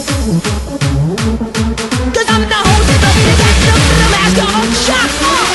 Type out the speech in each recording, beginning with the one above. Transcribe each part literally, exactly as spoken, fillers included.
Cause I'm the hostess of the gangster, the master of shock.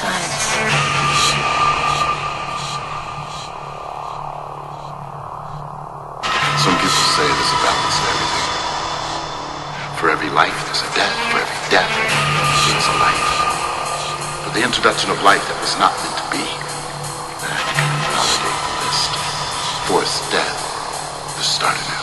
sides. Some people say there's a balance in everything. For every life, there's a death. For every death, there's a life. For the introduction of life that was not meant to be, then you can validate the list. For its death, the start anew.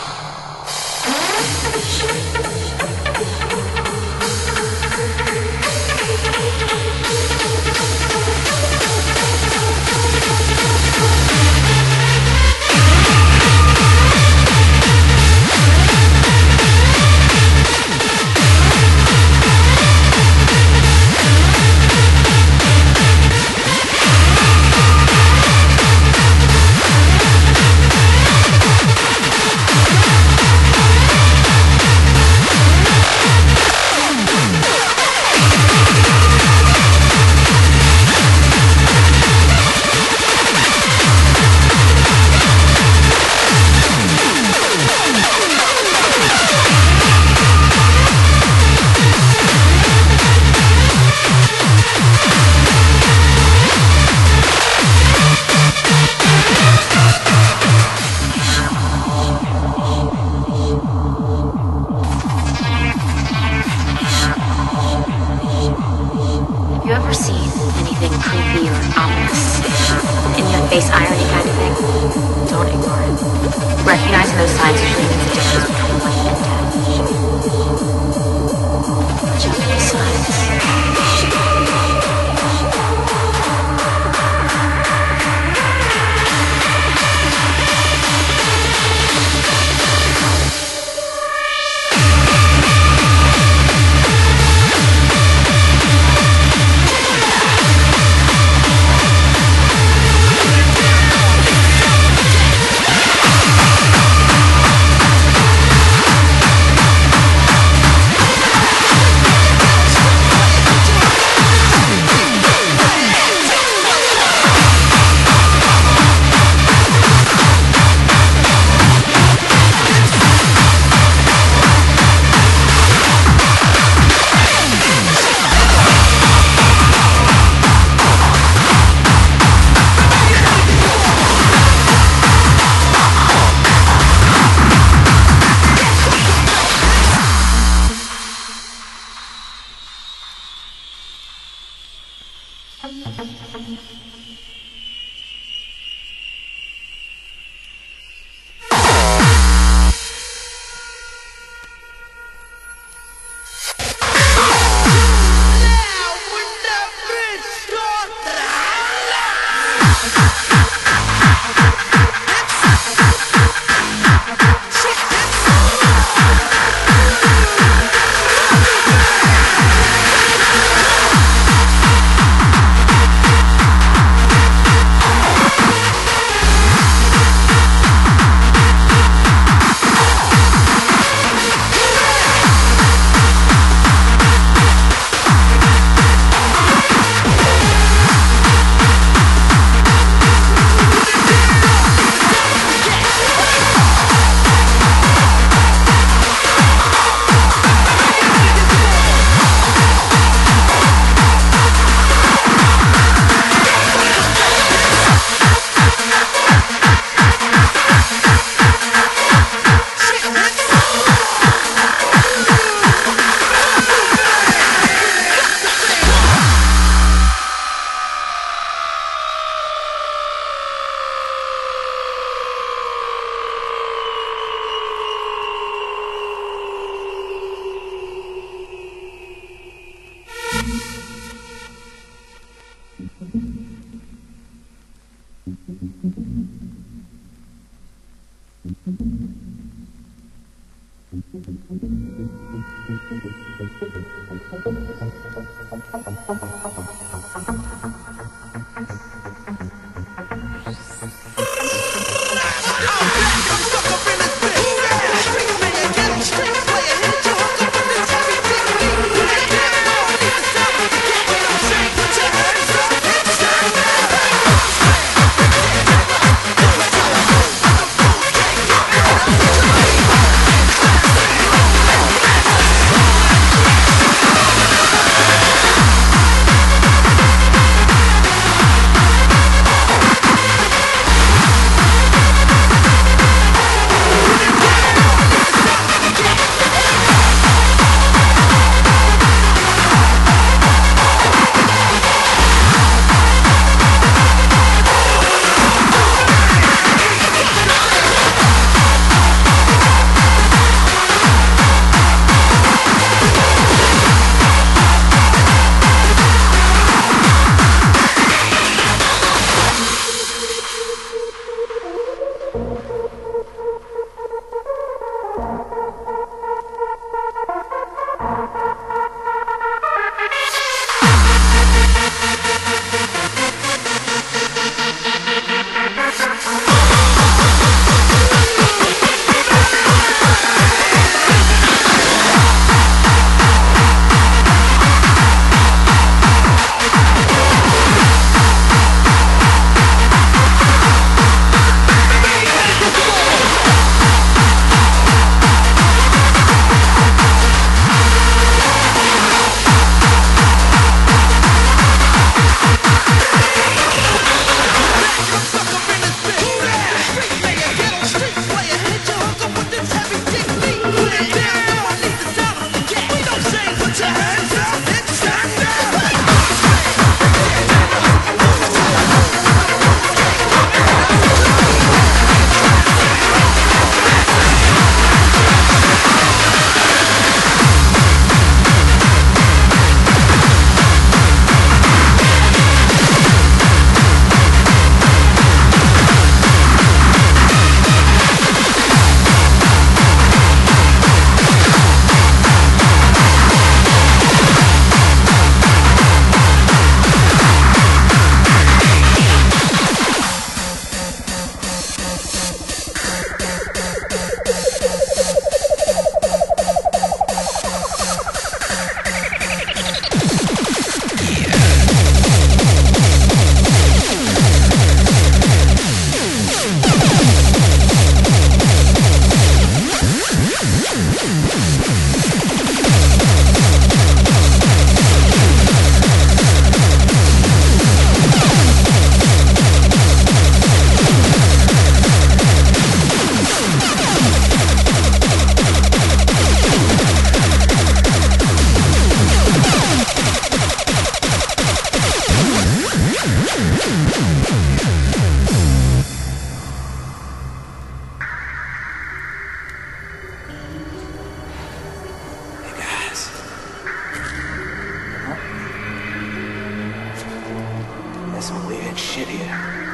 There's some weird shit here.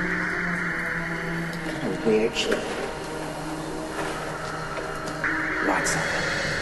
Kind of weird shit. Lots of it.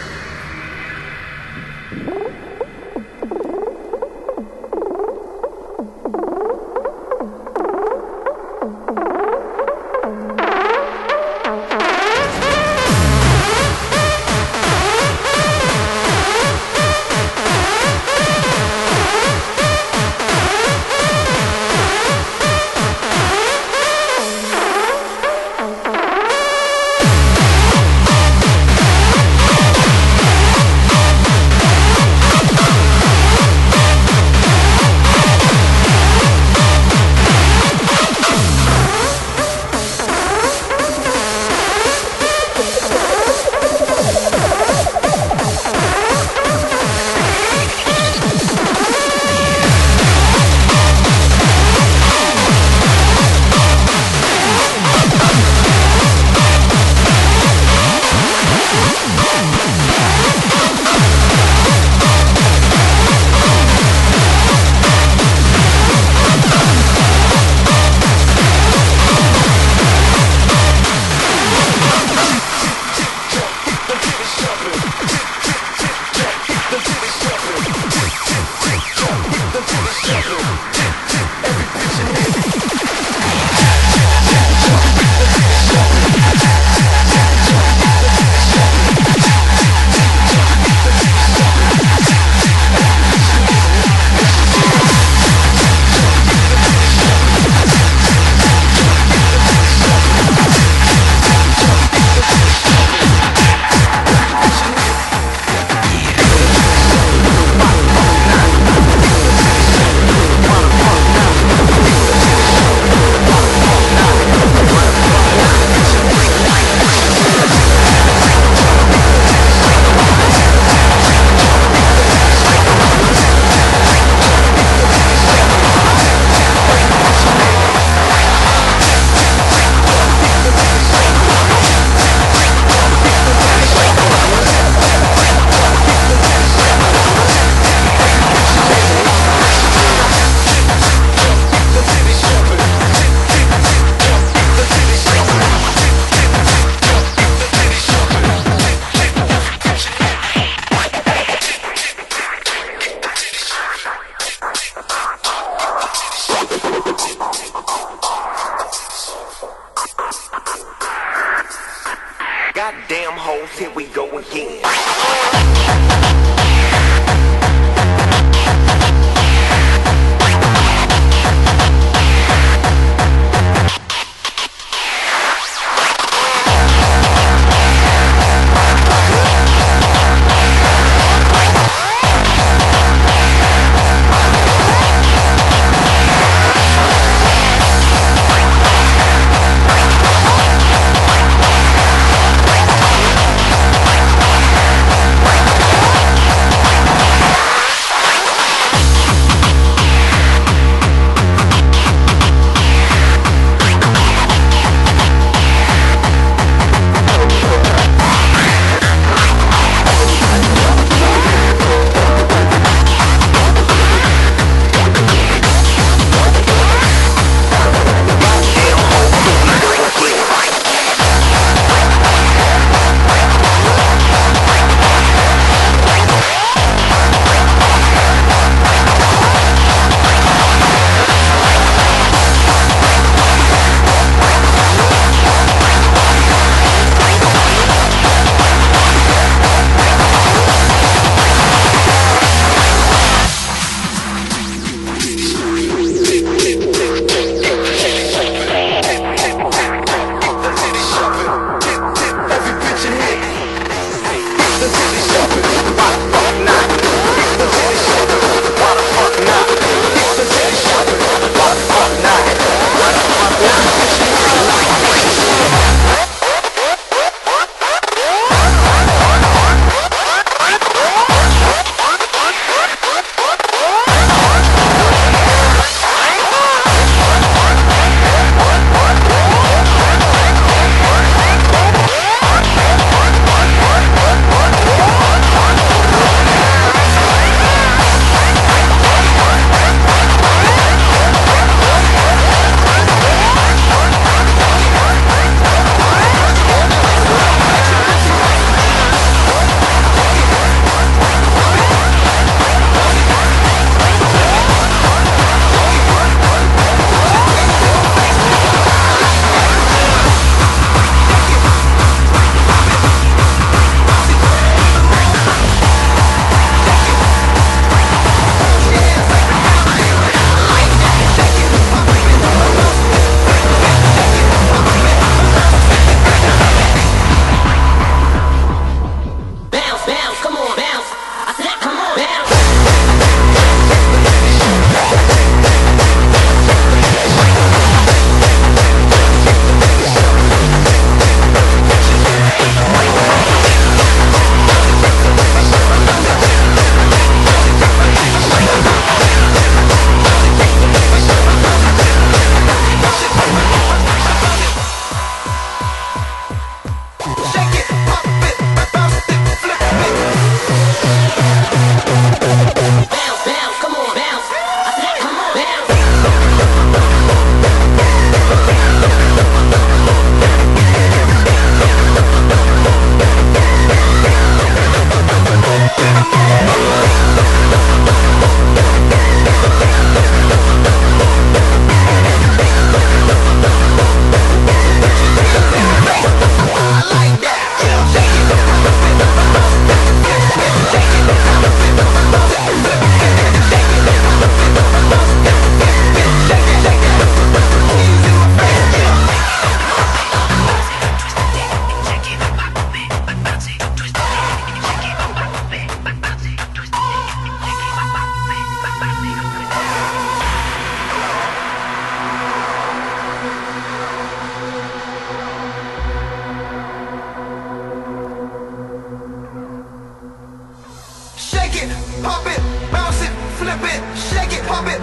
Goddamn hoes, here we go again.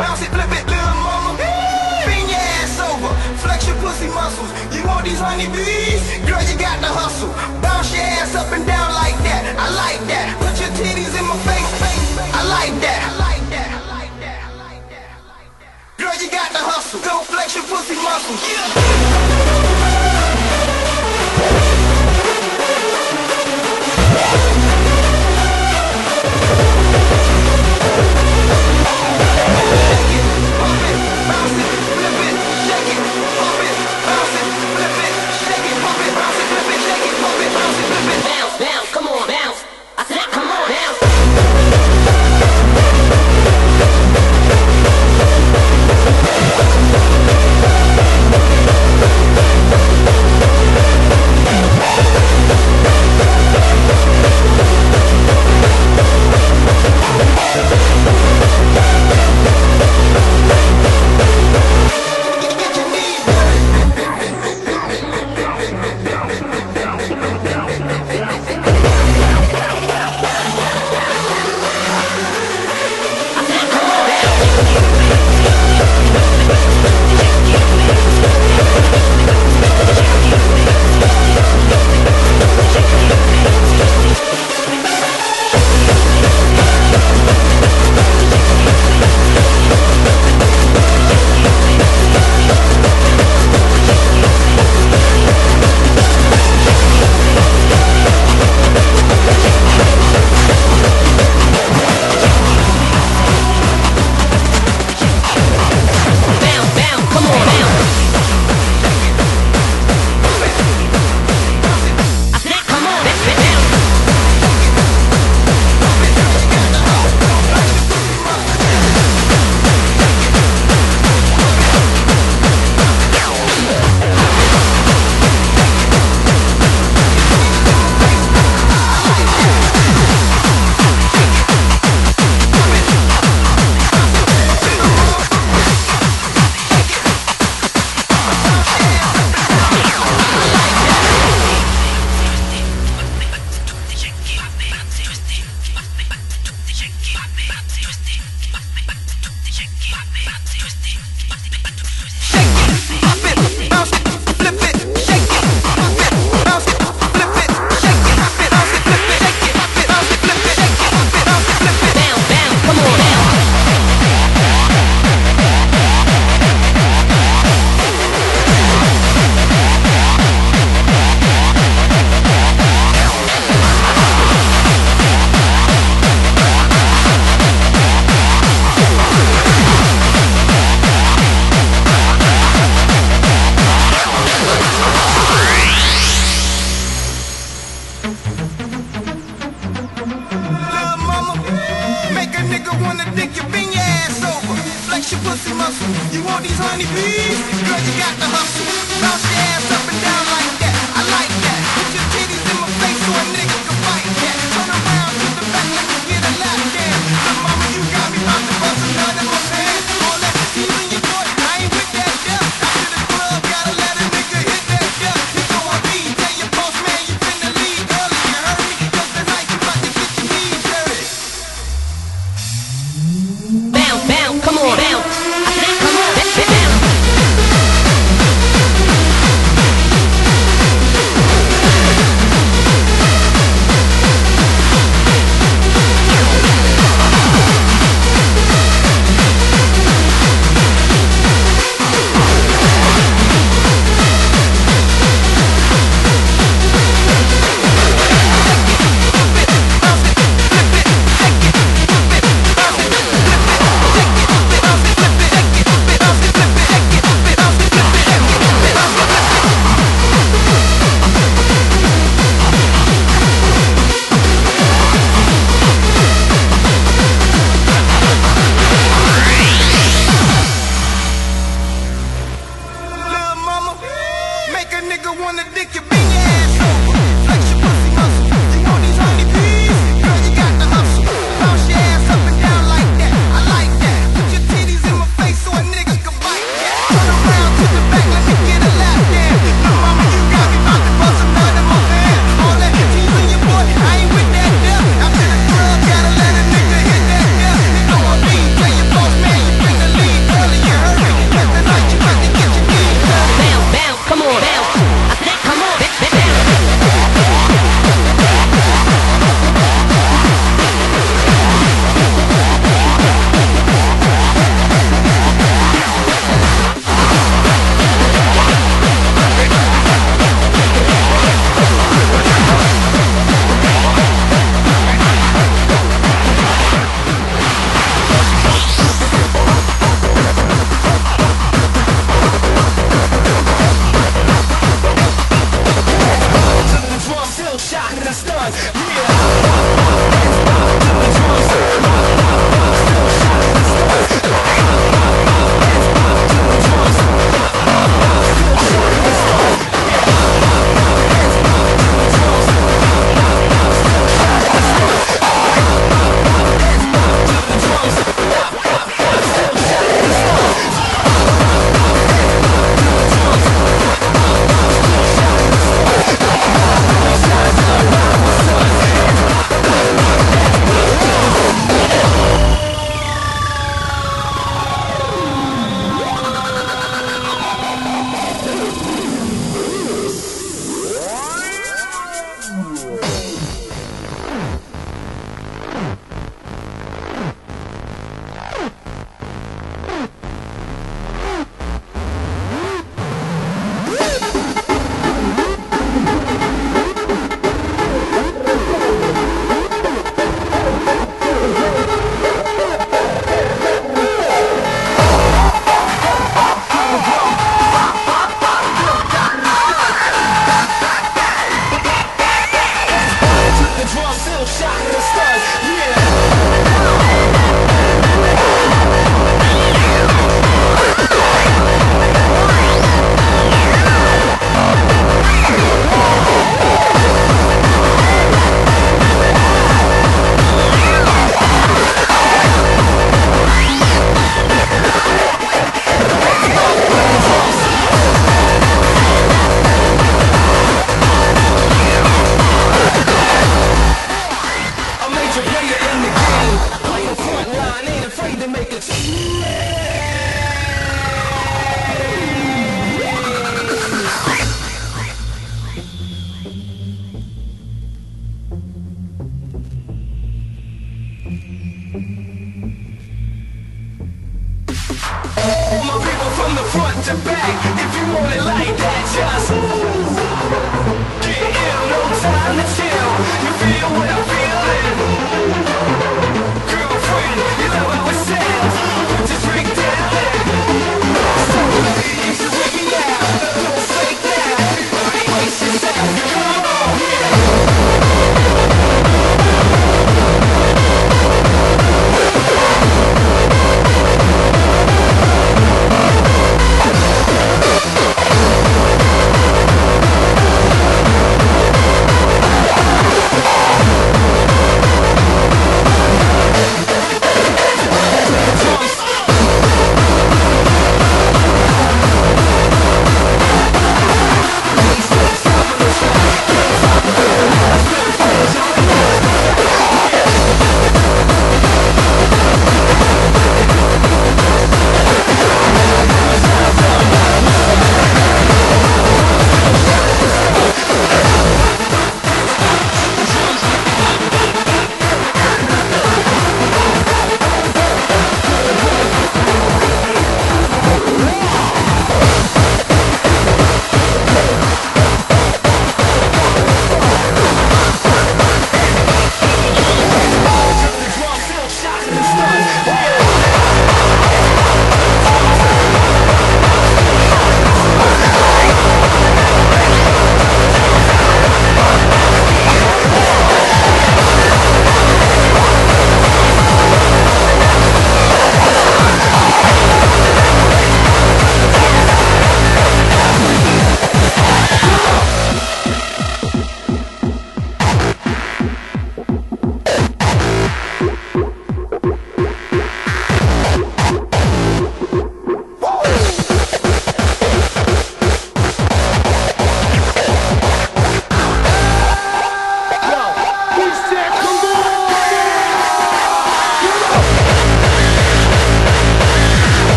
bounce it, flip it, little mama. Bring your ass over, flex your pussy muscles. You want these honeybees? Girl, you got to hustle. Bounce your ass up and down like that. I like that. Put your titties in my face, face. I like that. I like that. I like that. I like that. I like that. Girl, you got to hustle. Don't flex your pussy muscles. Yeah.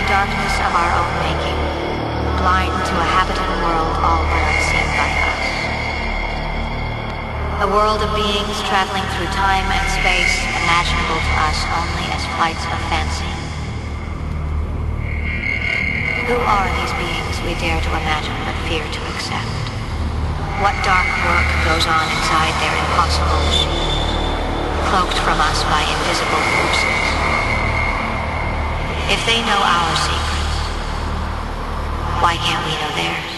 darkness of our own making, blind to a habitable world all but unseen by us. A world of beings traveling through time and space, imaginable to us only as flights of fancy. Who are these beings we dare to imagine but fear to accept? What dark work goes on inside their impossible machine, cloaked from us by invisible forces? If they know our secrets, why can't we know theirs?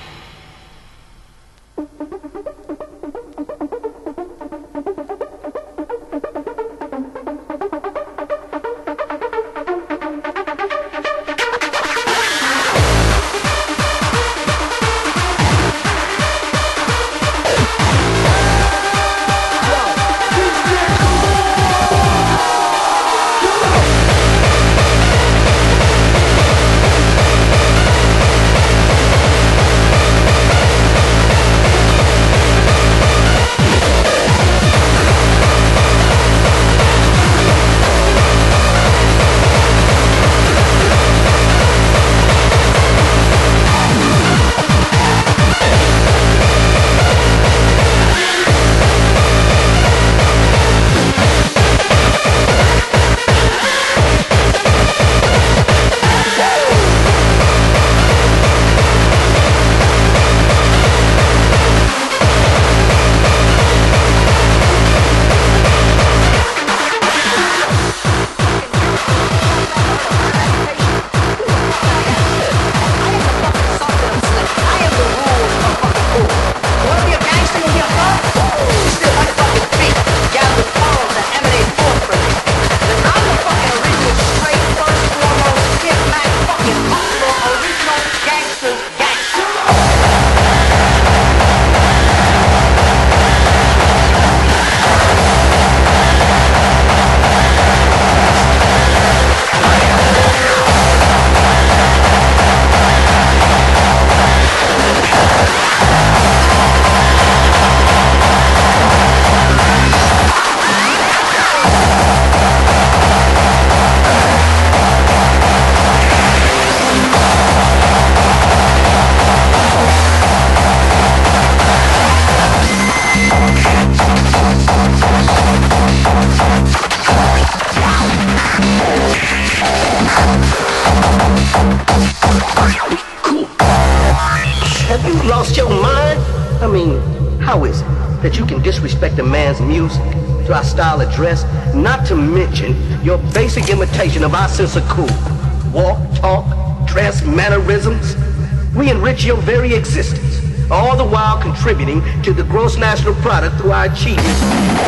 That you can disrespect a man's music, to our style of dress, not to mention your basic imitation of our sense of cool. Walk, talk, dress, mannerisms. We enrich your very existence, all the while contributing to the gross national product through our achievements.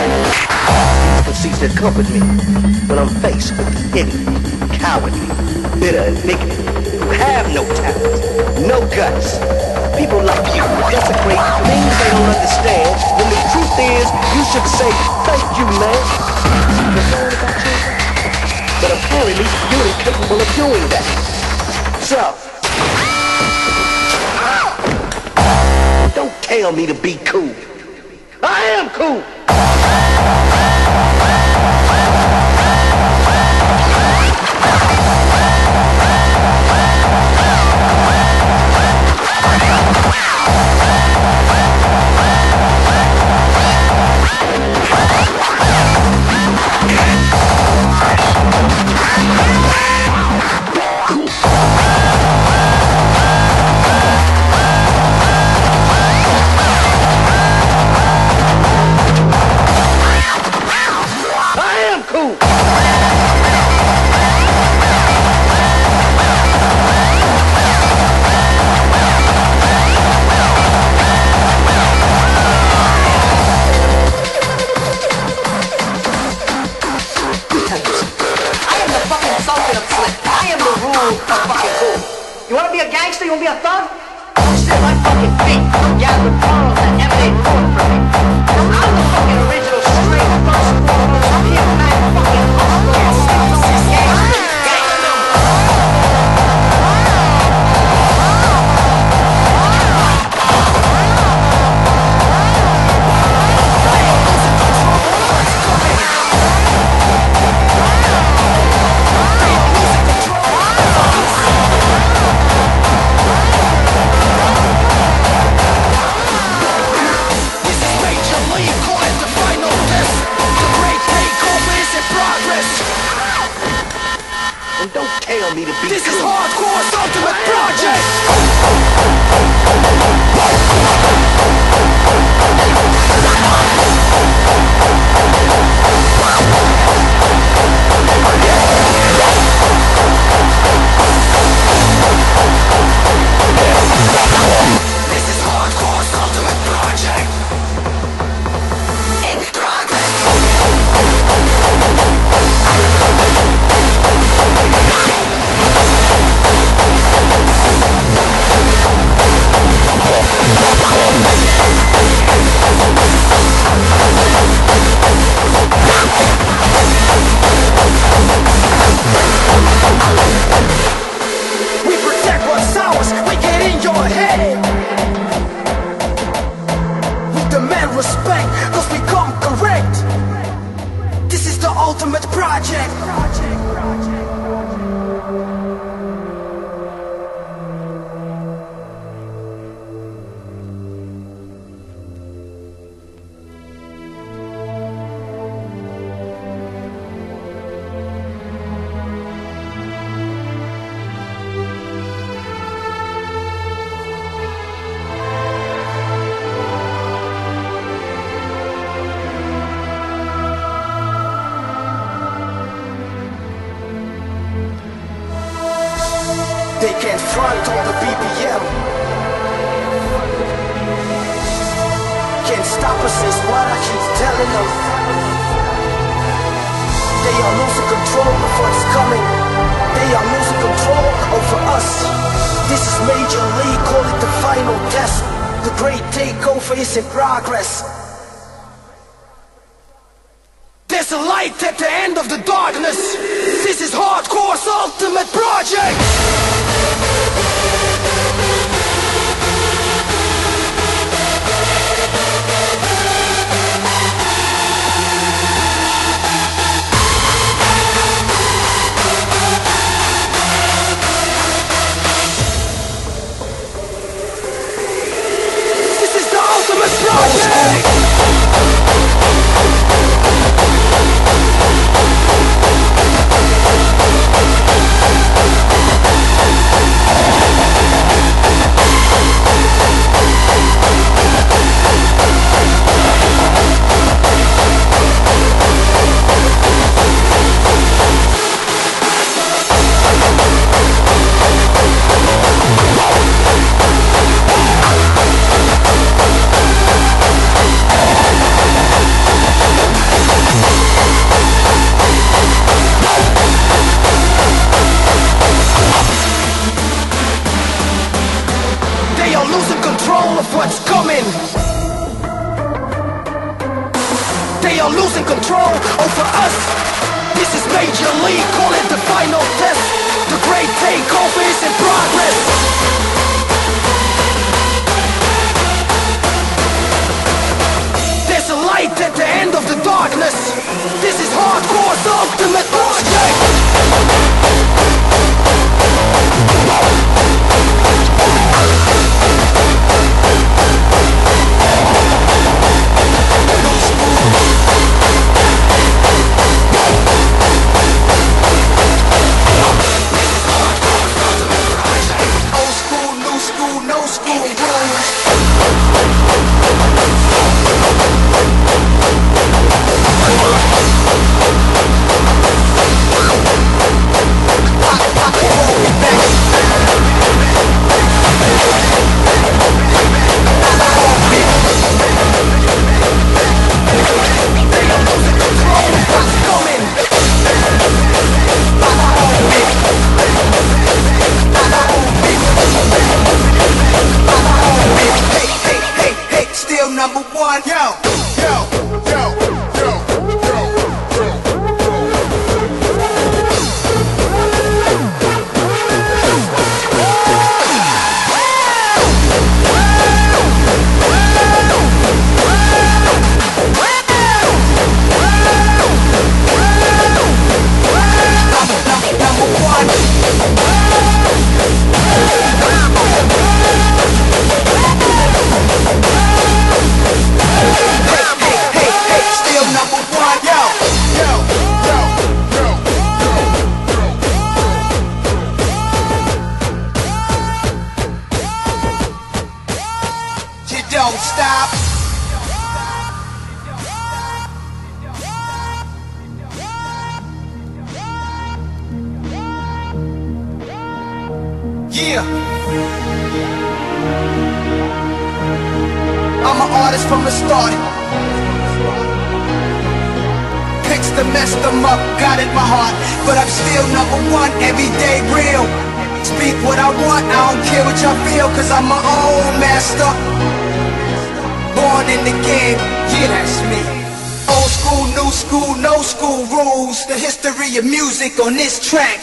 These conceits that comfort me when I'm faced with the ignorant, cowardly, bitter, and bigoted who have no talent, no guts. People like you desecrate things they don't understand, when the truth is, you should say, thank you, man. But apparently, you're incapable of doing that. So, don't tell me to be cool. I am cool. You wanna be a gangster? You wanna be a thug? Don't sit at my fucking feet, gather pearls that emanate forth from me. Cause I'm the fucking original straight first foremost pure man fucking hustler, gangster, gangster. tell me to be This cool. is hardcore's ultimate project. This is hardcore's ultimate project. In progress. We protect what's ours, we get in your head. We demand respect, cause we come correct. This is the ultimate project. They can't front all the B P M. Can't stop us is what I keep telling them. They are losing control of what's coming. They are losing control over us. This is Major League, call it the final test. The great takeover is in progress. There's a light at the end of the darkness. This is hardcore's ultimate project. This is the ultimate project. They are losing control of what's coming. They are losing control over us. This is Major League, call it the final test. The great takeover is in progress. There's a light at the end of the darkness. This is hardcore's ultimate project. Old school, new school, no school rules. Hey, hey, hey, hey, still number one. Yo, yo, yo, yo, yo, number one. Hey, hey, started. Picks to mess them up, got in my heart, but I'm still number one, everyday real. Speak what I want, I don't care what y'all feel, cause I'm my own master. Born in the game, yeah, that's me. Old school, new school, no school rules. The history of music on this track.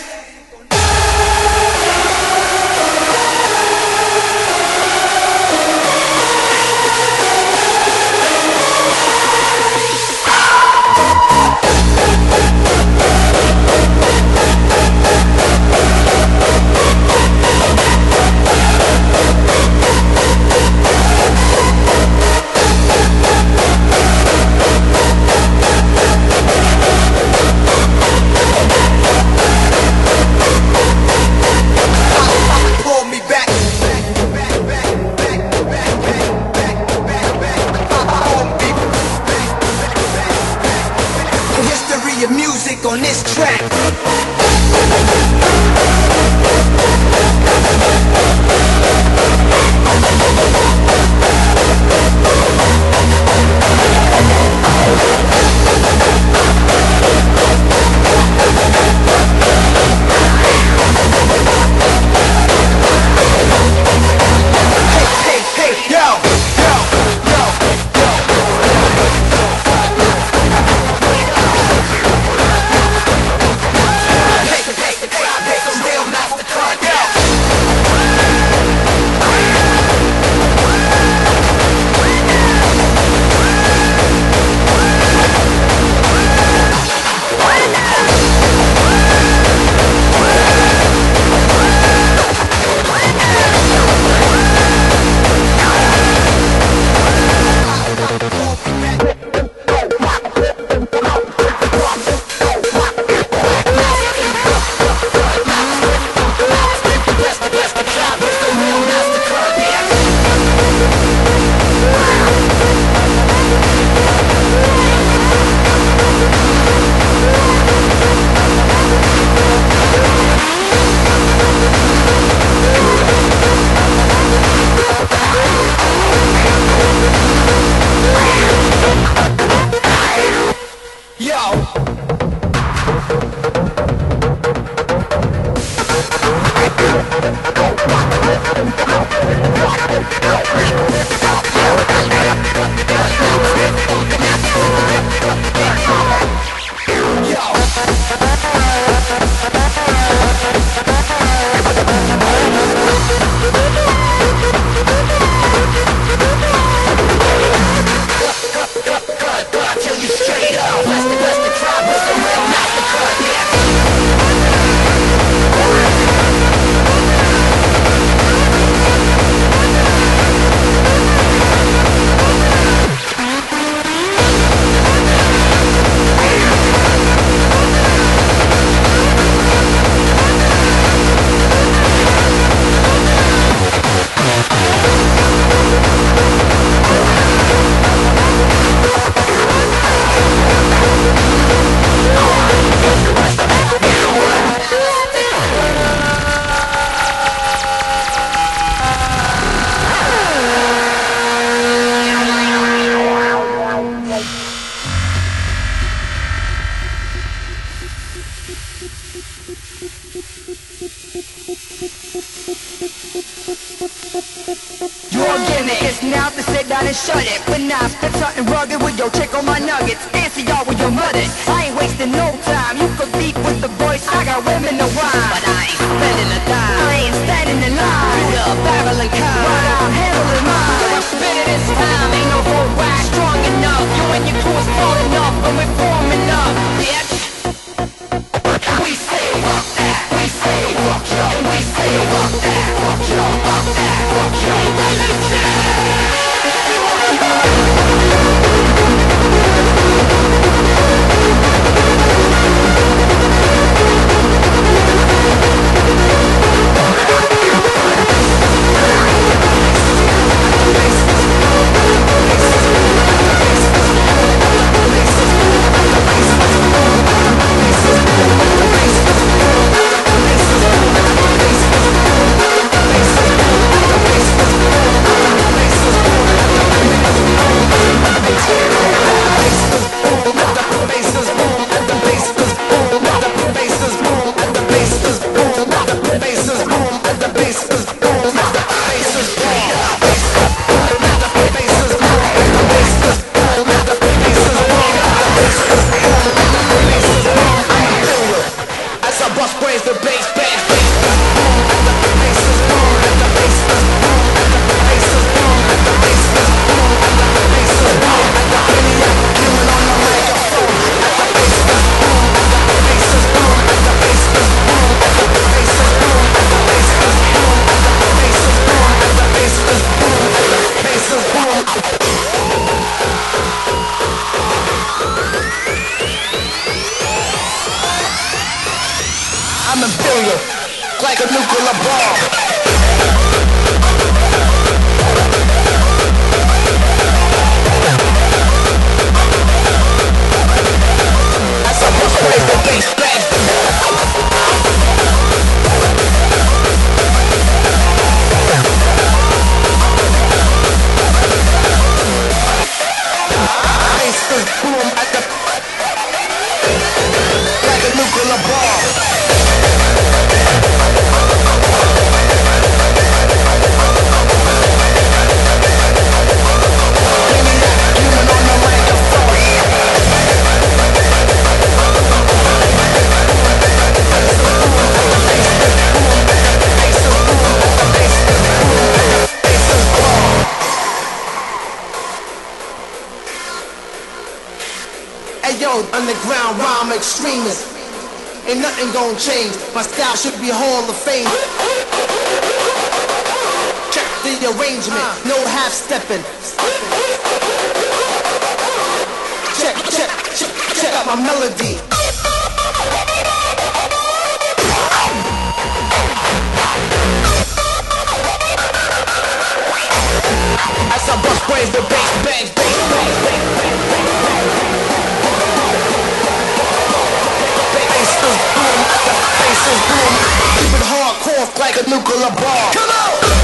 On this track. Hey, hey, hey, yo, yo, yo, yo. It's now to sit down and shut it. When I spit something rugged with your chick on my nuggets, answer y'all with your mother. I ain't wasting no time. You could beat with the voice. I got women to wine, but I ain't spending a dime. I ain't standing in line with a barrel and kind. But I'm handling mine. So I'm spitting this time. Ain't no whole whack strong enough. You and your crew is small enough, but we're forming up, bitch. We say fuck that. We say fuck yo. We say fuck that. Fuck yo. Fuck that. Fuck yo. I'm imperial, like a nuclear bomb. As I bust break the bass bang. Boom at the like a nuclear bomb. Yo, underground rhyme extremist. Ain't nothing gonna change. My style should be Hall of Fame. Check the arrangement, no half stepping. Check, check, check, check out my melody. As I bust brains, the bass bangs, bass bangs, bass bangs, bass bangs. Keep it hardcore like a nuclear bomb. Come on!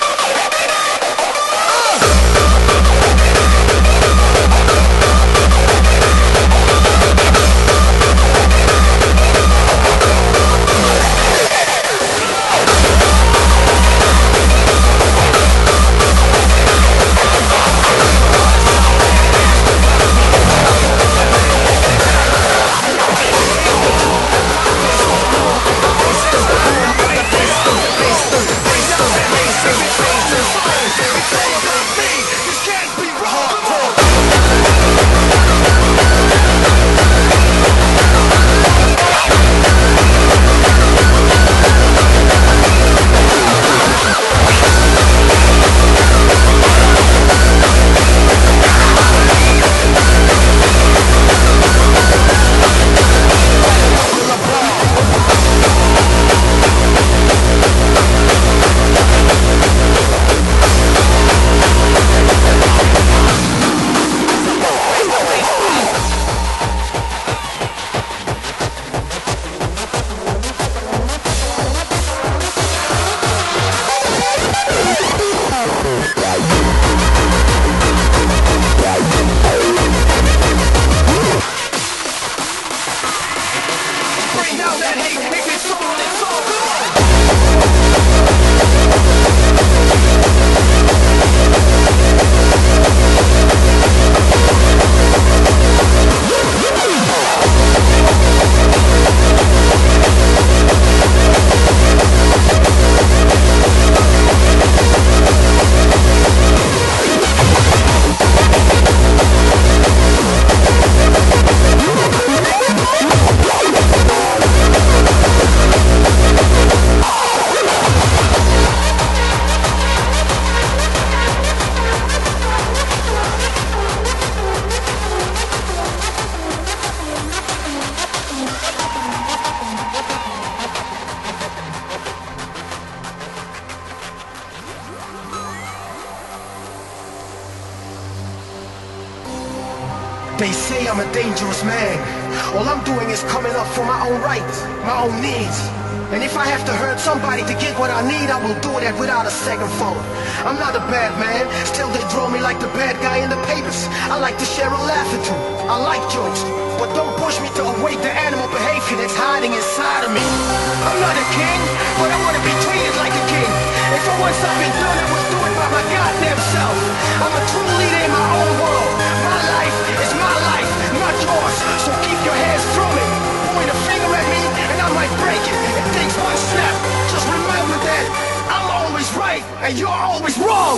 They say I'm a dangerous man. All I'm doing is coming up for my own rights, my own needs. And if I have to hurt somebody to get what I need, I will do that without a second thought. I'm not a bad man, still they draw me like the bad guy in the papers. I like to share a laugh or two, I like jokes, but don't push me to awake the animal behavior that's hiding inside of me. I'm not a king, but I want to be treated like a king. If I want something done, I will do it by my goddamn self. I'm a true leader in my own world. My life is my life, not yours. So keep your hands from it. Point a finger at me and I might break it. It takes one snap. Just remember that I'm always right and you're always wrong.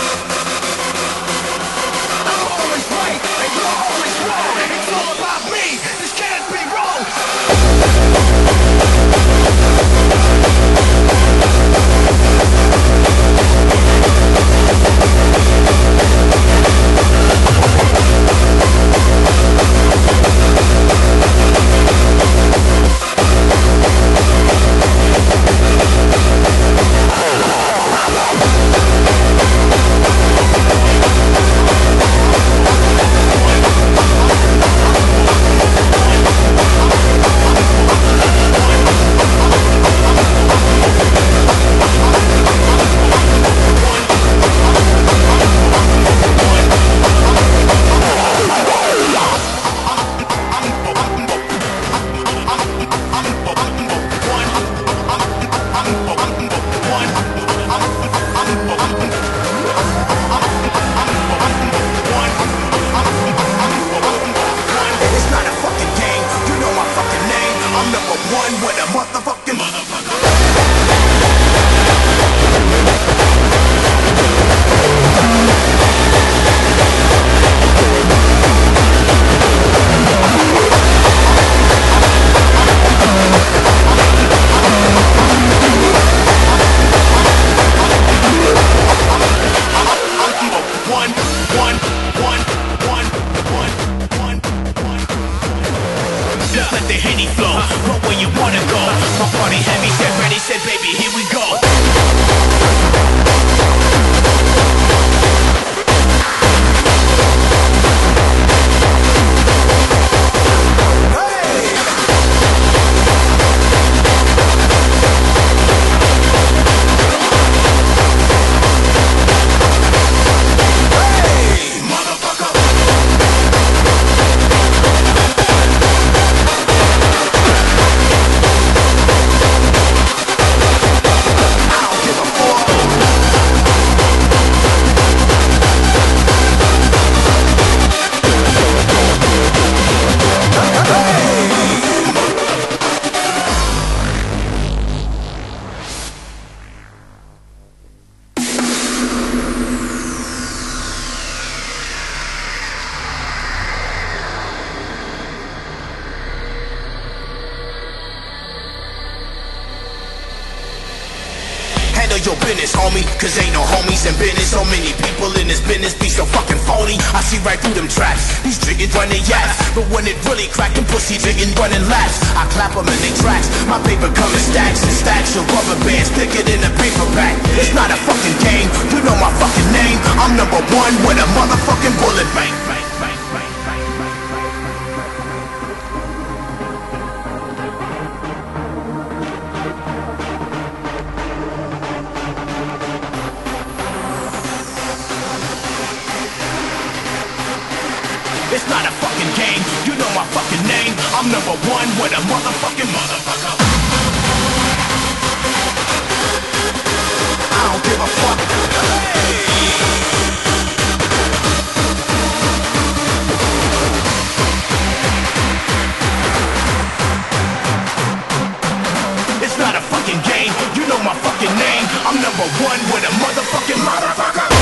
I'm always right and you're always wrong. It's all about me. one with a motherfucking motherfucker. Let the Henny flow, go where you wanna go. My party heavy, said ready, said baby, here we go. Handle your business, homie, cause ain't no homies in business. So many people in this business be so fucking phony. I see right through them traps. These jiggins running yaps, but when it really crackin', pussy jiggin' running laps. I clap them in they tracks. My paper come in stacks and stacks of rubber bands, stick it in a paper pack. It's not a fucking game, you know my fucking name. I'm number one with a motherfucking bullet bank. It's not a fucking game, you know my fucking name. I'm number one with a motherfucking motherfucker. I don't give a fuck. Hey. It's not a fucking game, you know my fucking name. I'm number one with a motherfucking motherfucker.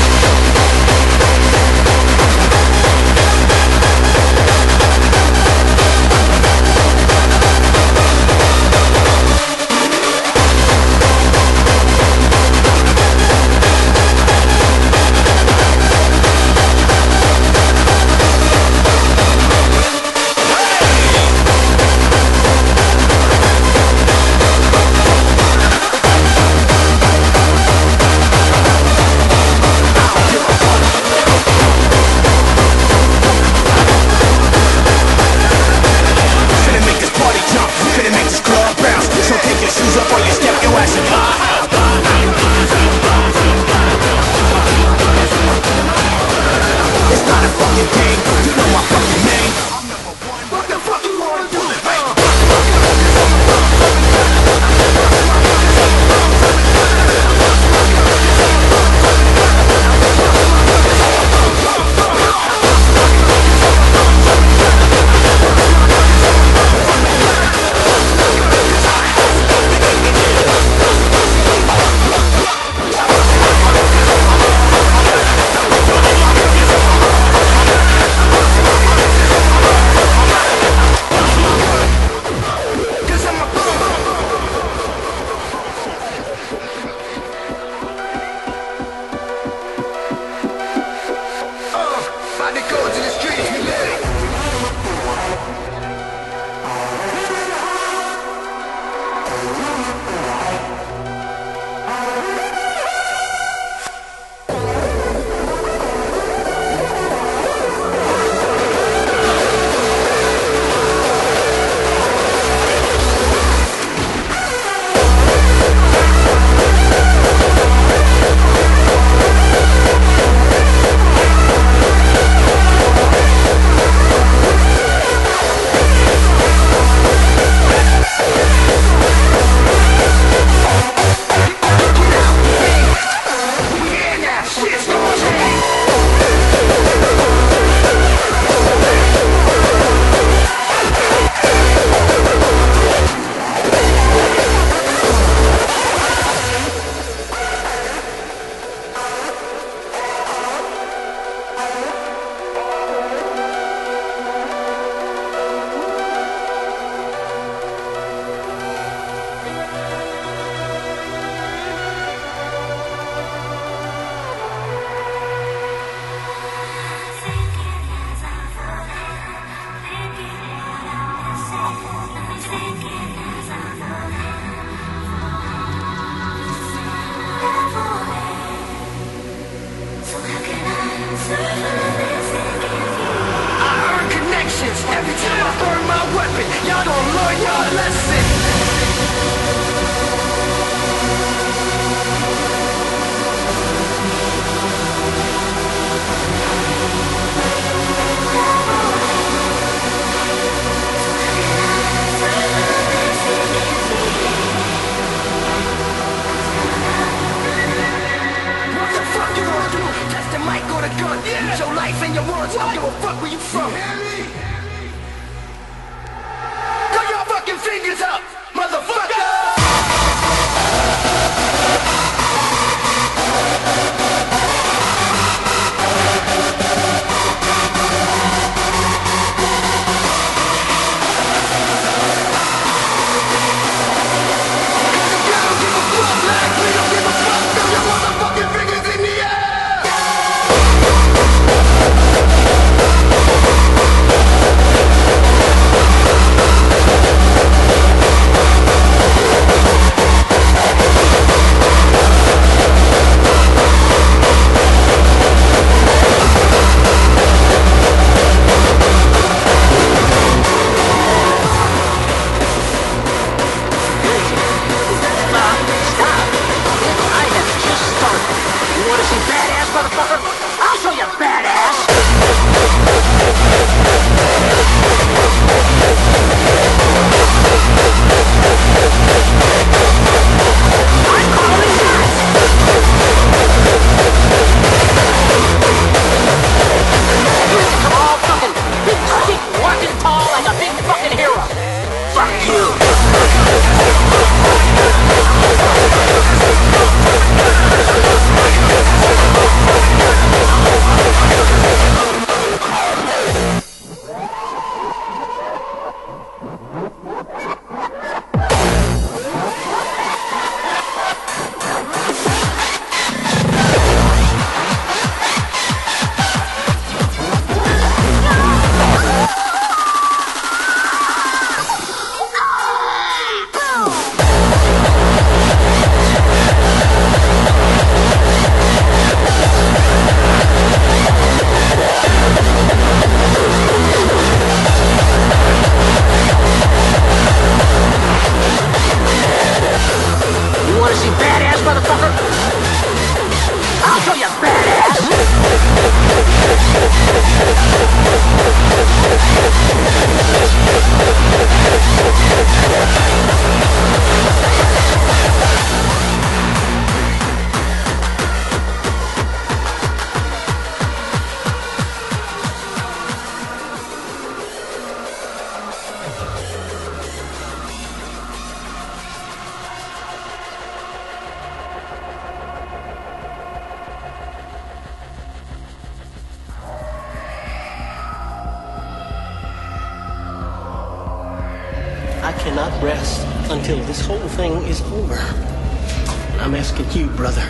I cannot rest until this whole thing is over. And I'm asking you, brother.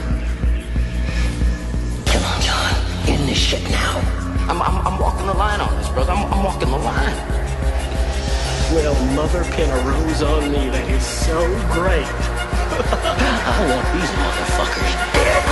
Come on, John. End this shit now. I'm, I'm, I'm walking the line on this, brother. I'm, I'm walking the line. Well, mother pin a rose on me. That is so great. I want these motherfuckers dead.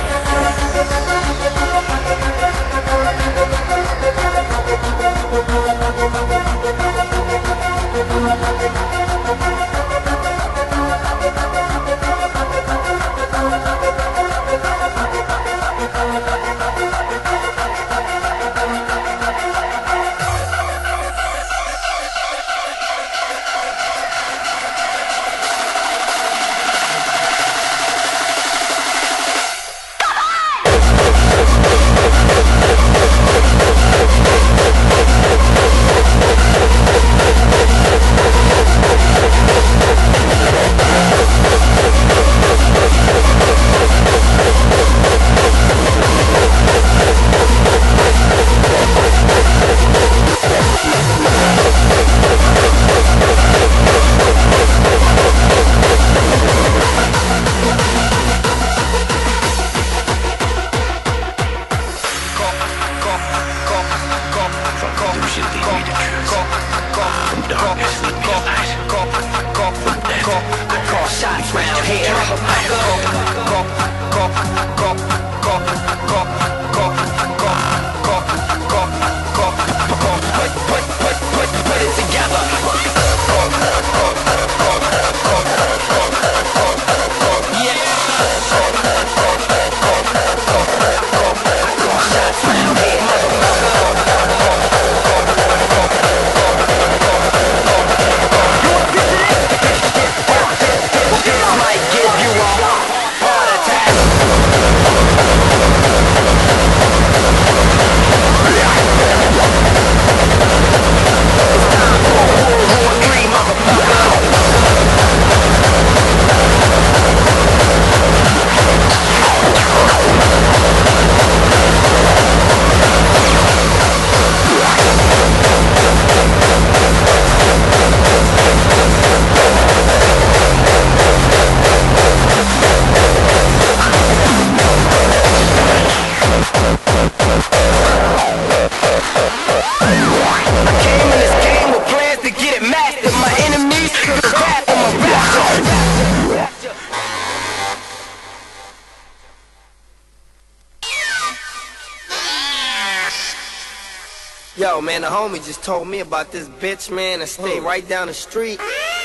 Yo, man, the homie just told me about this bitch, man, and stay Oh. right down the street.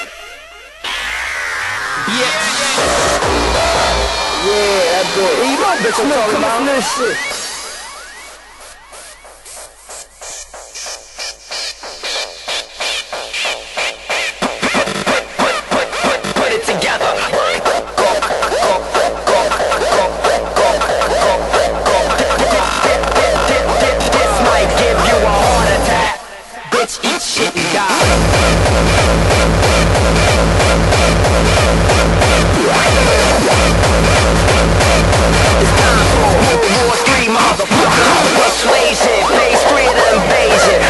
Yeah. Yeah, that's good. Hey, you know bitch I'm talking about this shit. Put it together. This might give you a heart attack. Bitch, eat shit and die. It's time for World War Three, motherfucker. Persuasion, phase three of the invasion.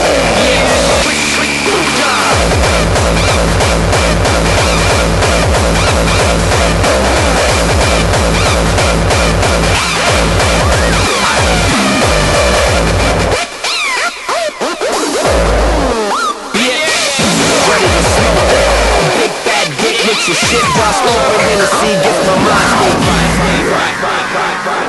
Your shit while smoking in the sea gets my mind state. Right, right, right, right,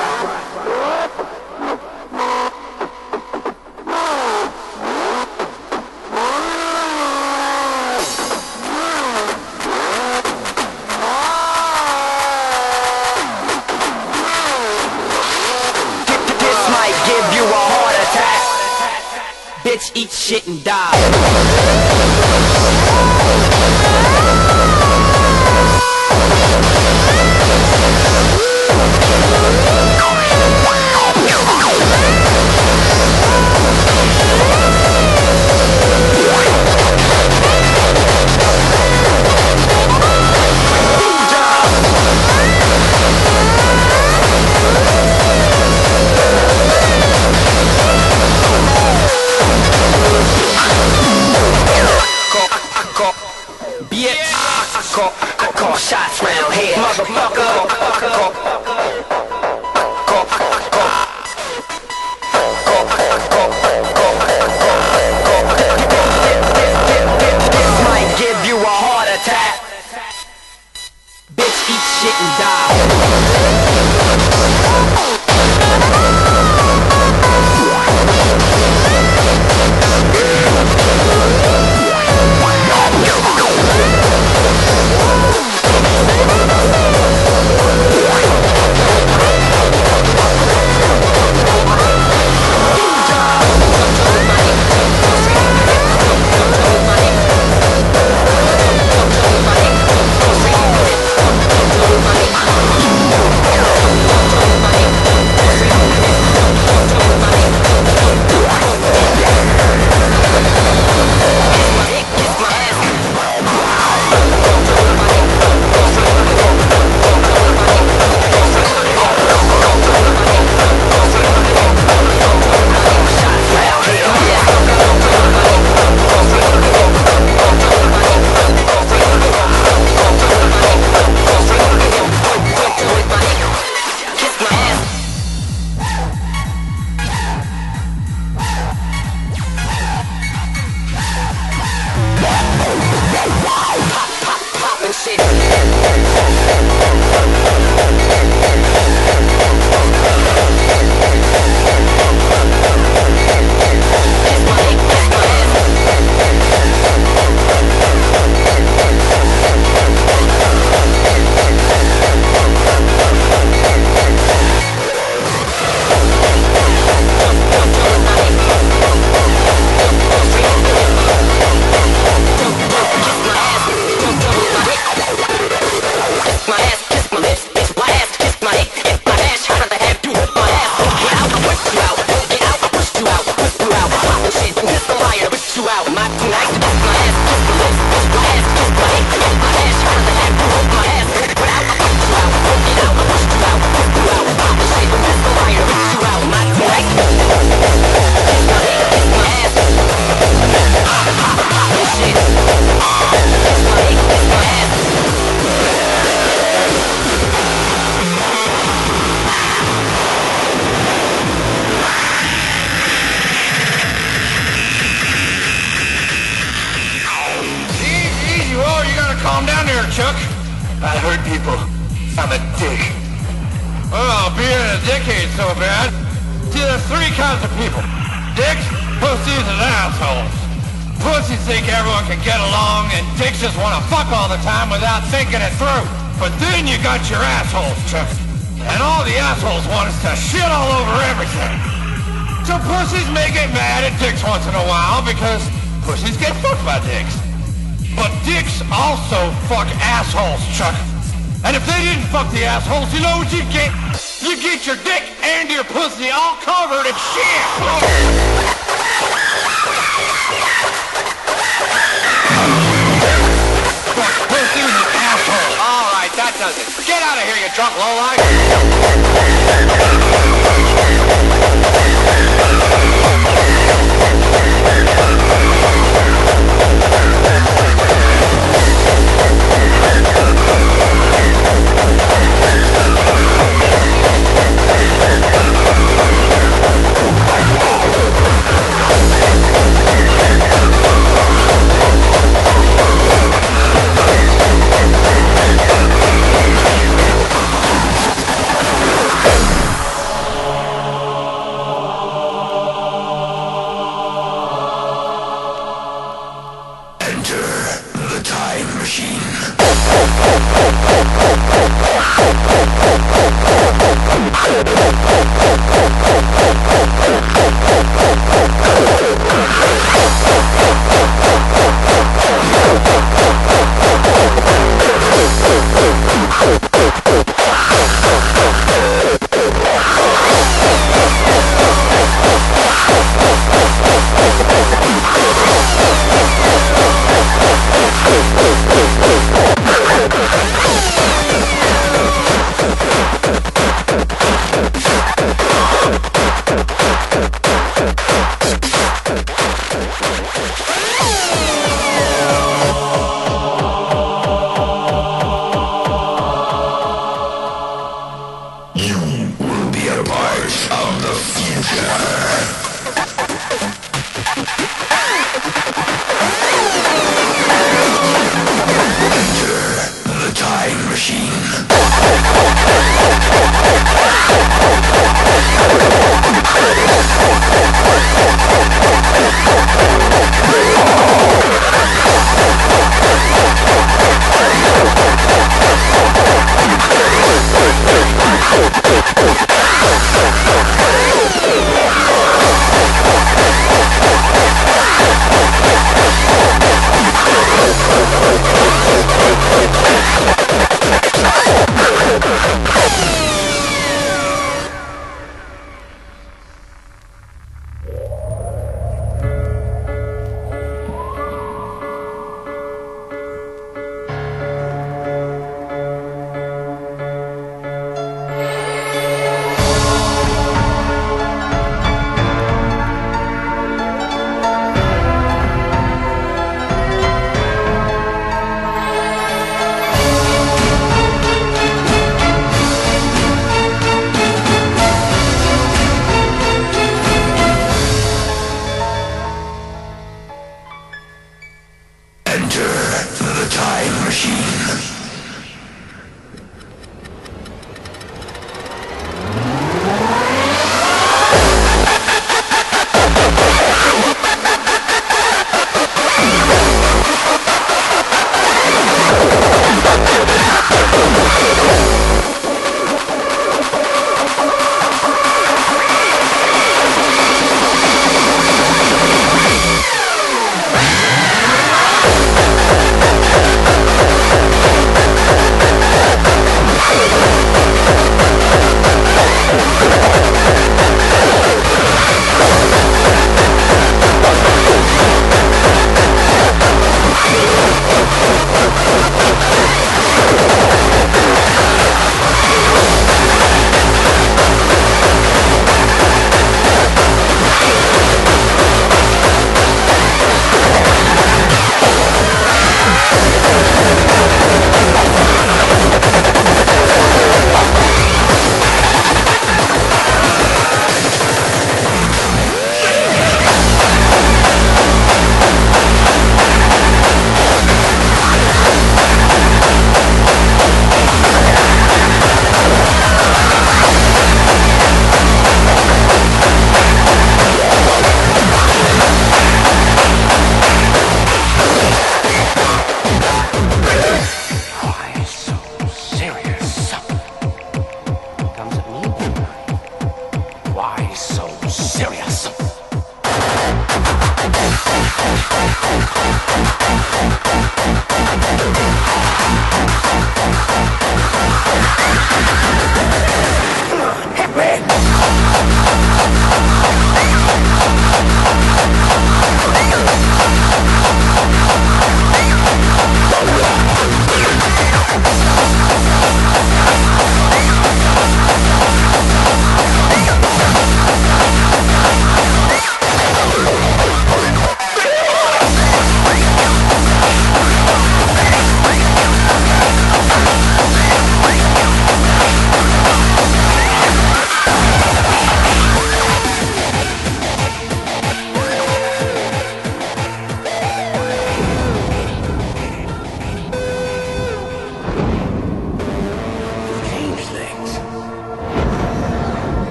This might give you a heart attack. Bitch, eat shit and die. call, I call shots round here, motherfucker. Call, call, call. This might give you a heart attack. Bitch, eat shit and die. Assholes, you know what you get? You get your dick and your pussy all covered in shit! Fuck pussies and assholes! Alright, that does it. Get out of here, you drunk lowlife!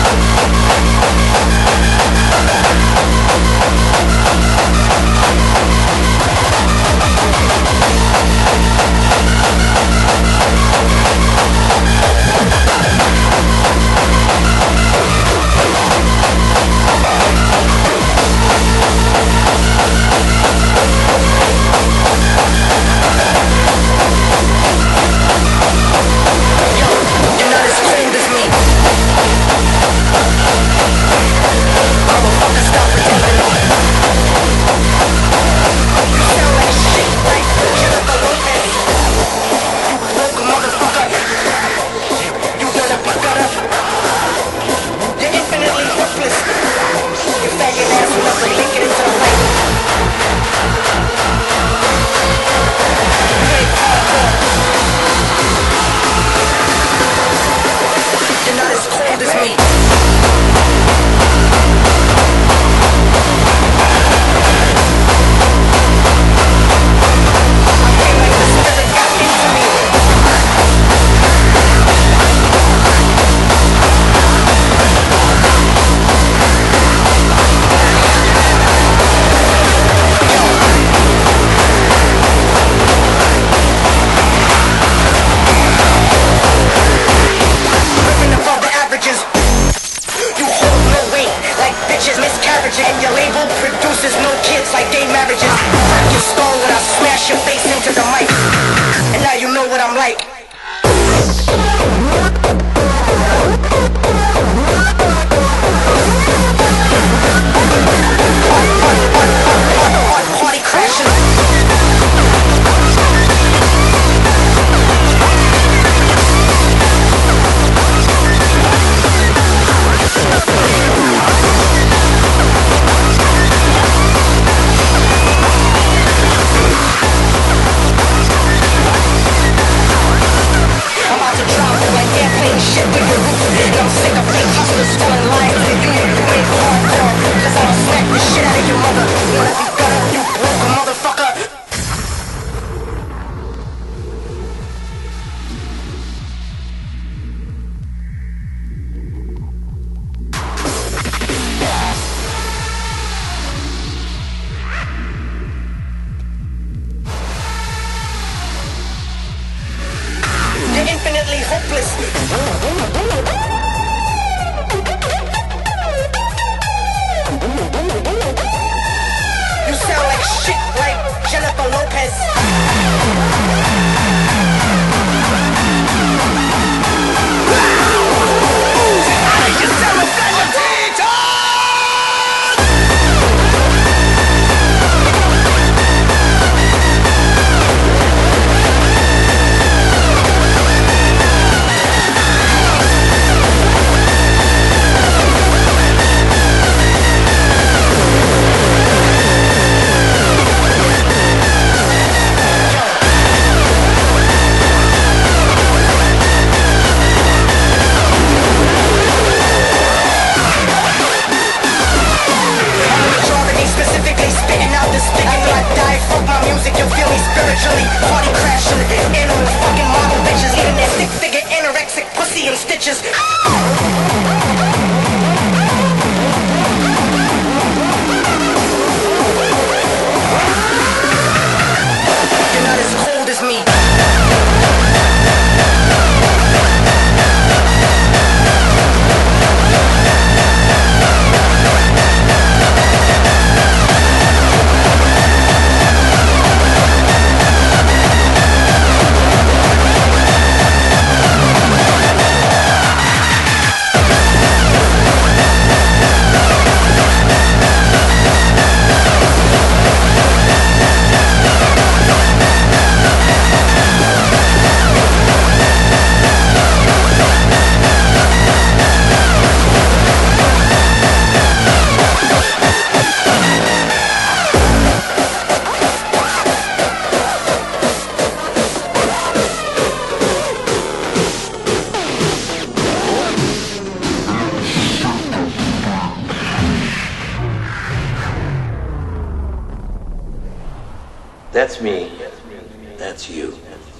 That's me. That's you.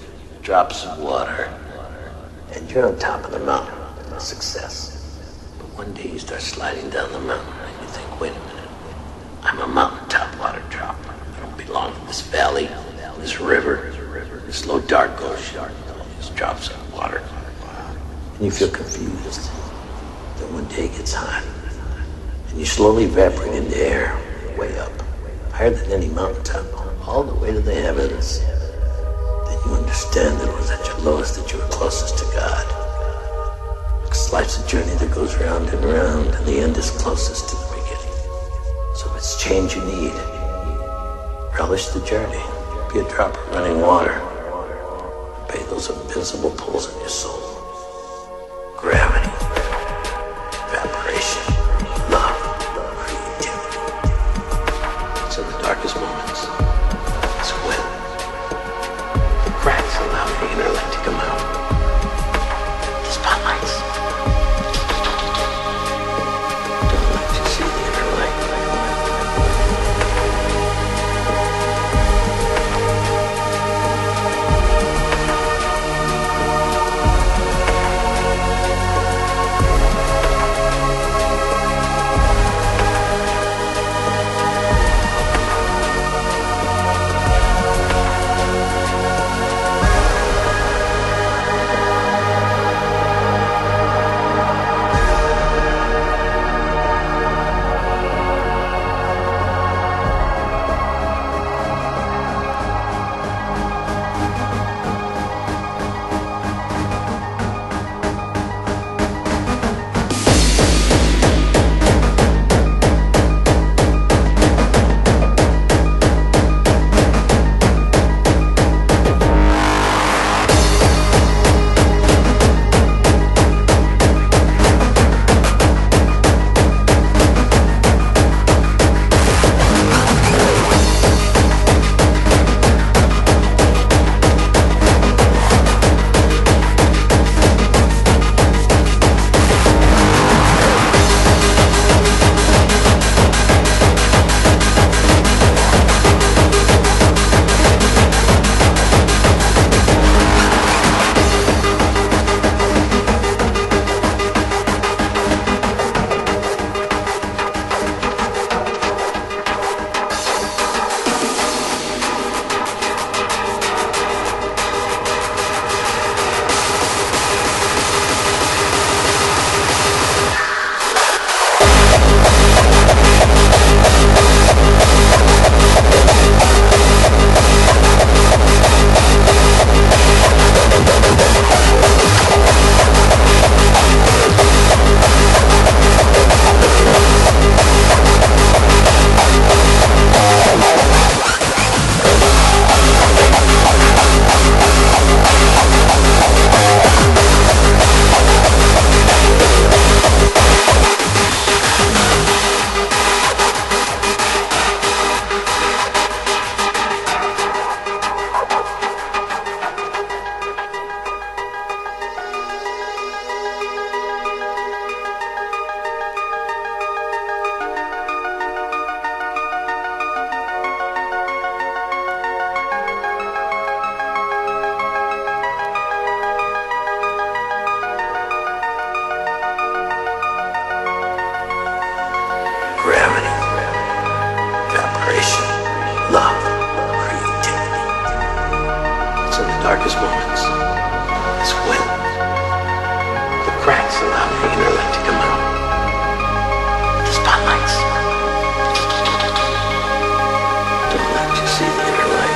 Drops of water. And you're on top of the mountain. Success. But One day you start sliding down the mountain and you think, wait a minute, I'm a mountaintop water drop. I don't belong to this valley, this river, this low dark ocean, just drops of water. And you feel confused. Then one day it gets hot, and you slowly evaporate into air, way up, higher than any mountaintop, all the way to the heavens. Then you understand that it was at your lowest that you were closest to God. Because life's a journey that goes round and round, and the end is closest to the beginning. So if it's change you need, relish the journey. Be a drop of running water. Obey those invincible pulls in your soul. Gravity, evaporation, love, creativity. So the darkest moments is when the cracks allow the inner light to come out. The spotlights. Don't let you see the inner light. darkest moments is when the cracks allow the inner light to come out. The spotlights don't let you see the inner light.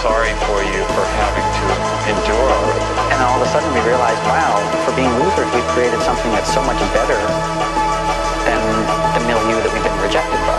sorry for you for having to endure. And all of a sudden we realized, wow, for being losers, we've created something that's so much better than the milieu that we've been rejected by.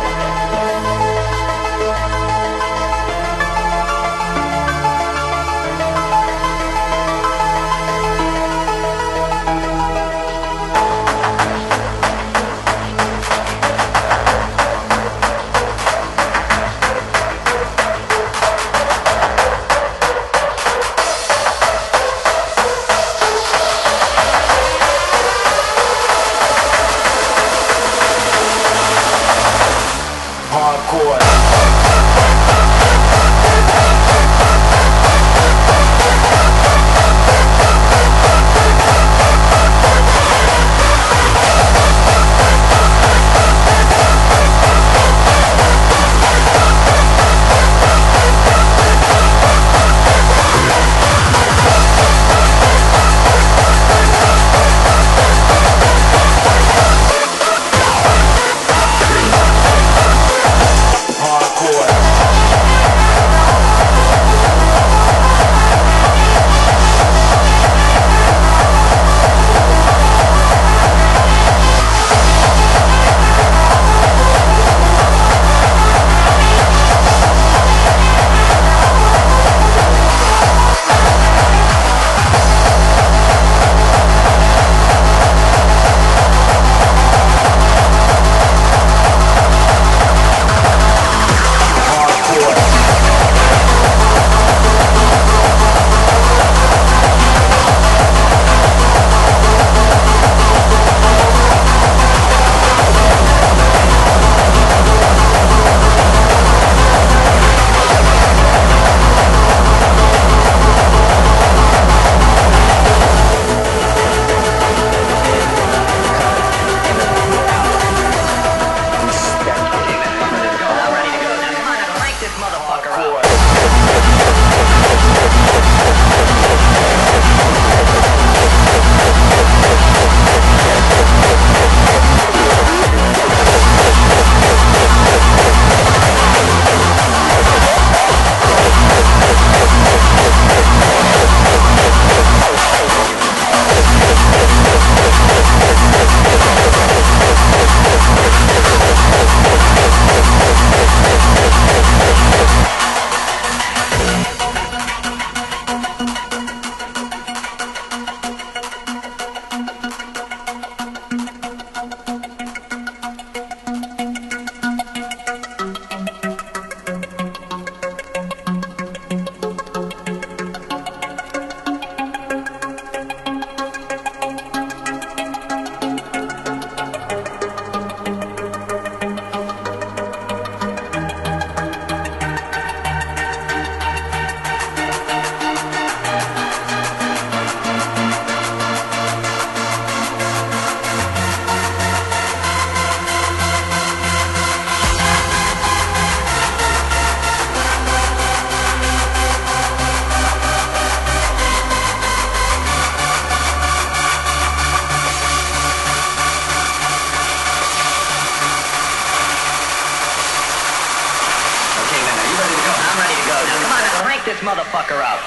this motherfucker out.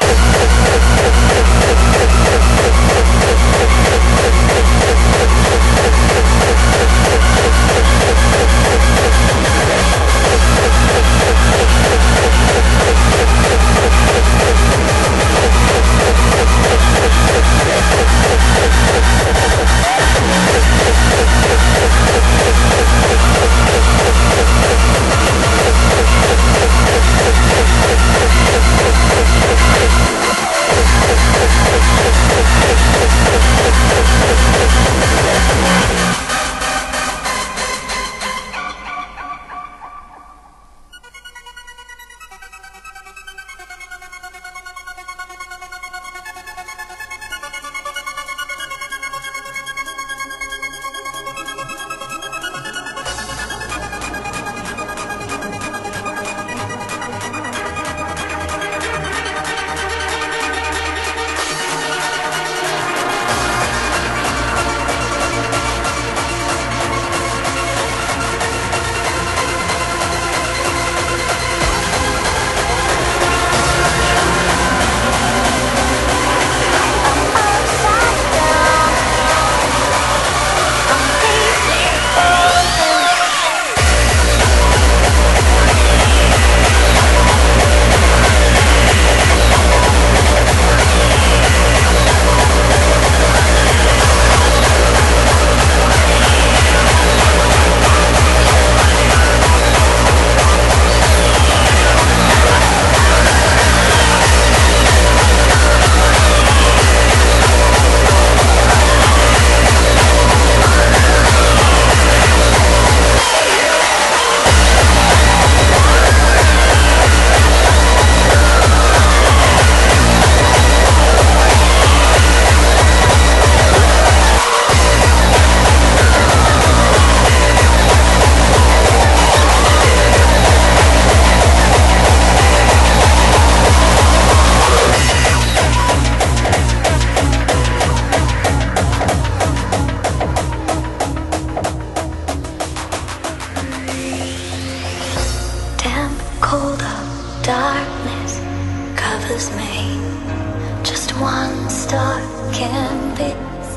dark can be.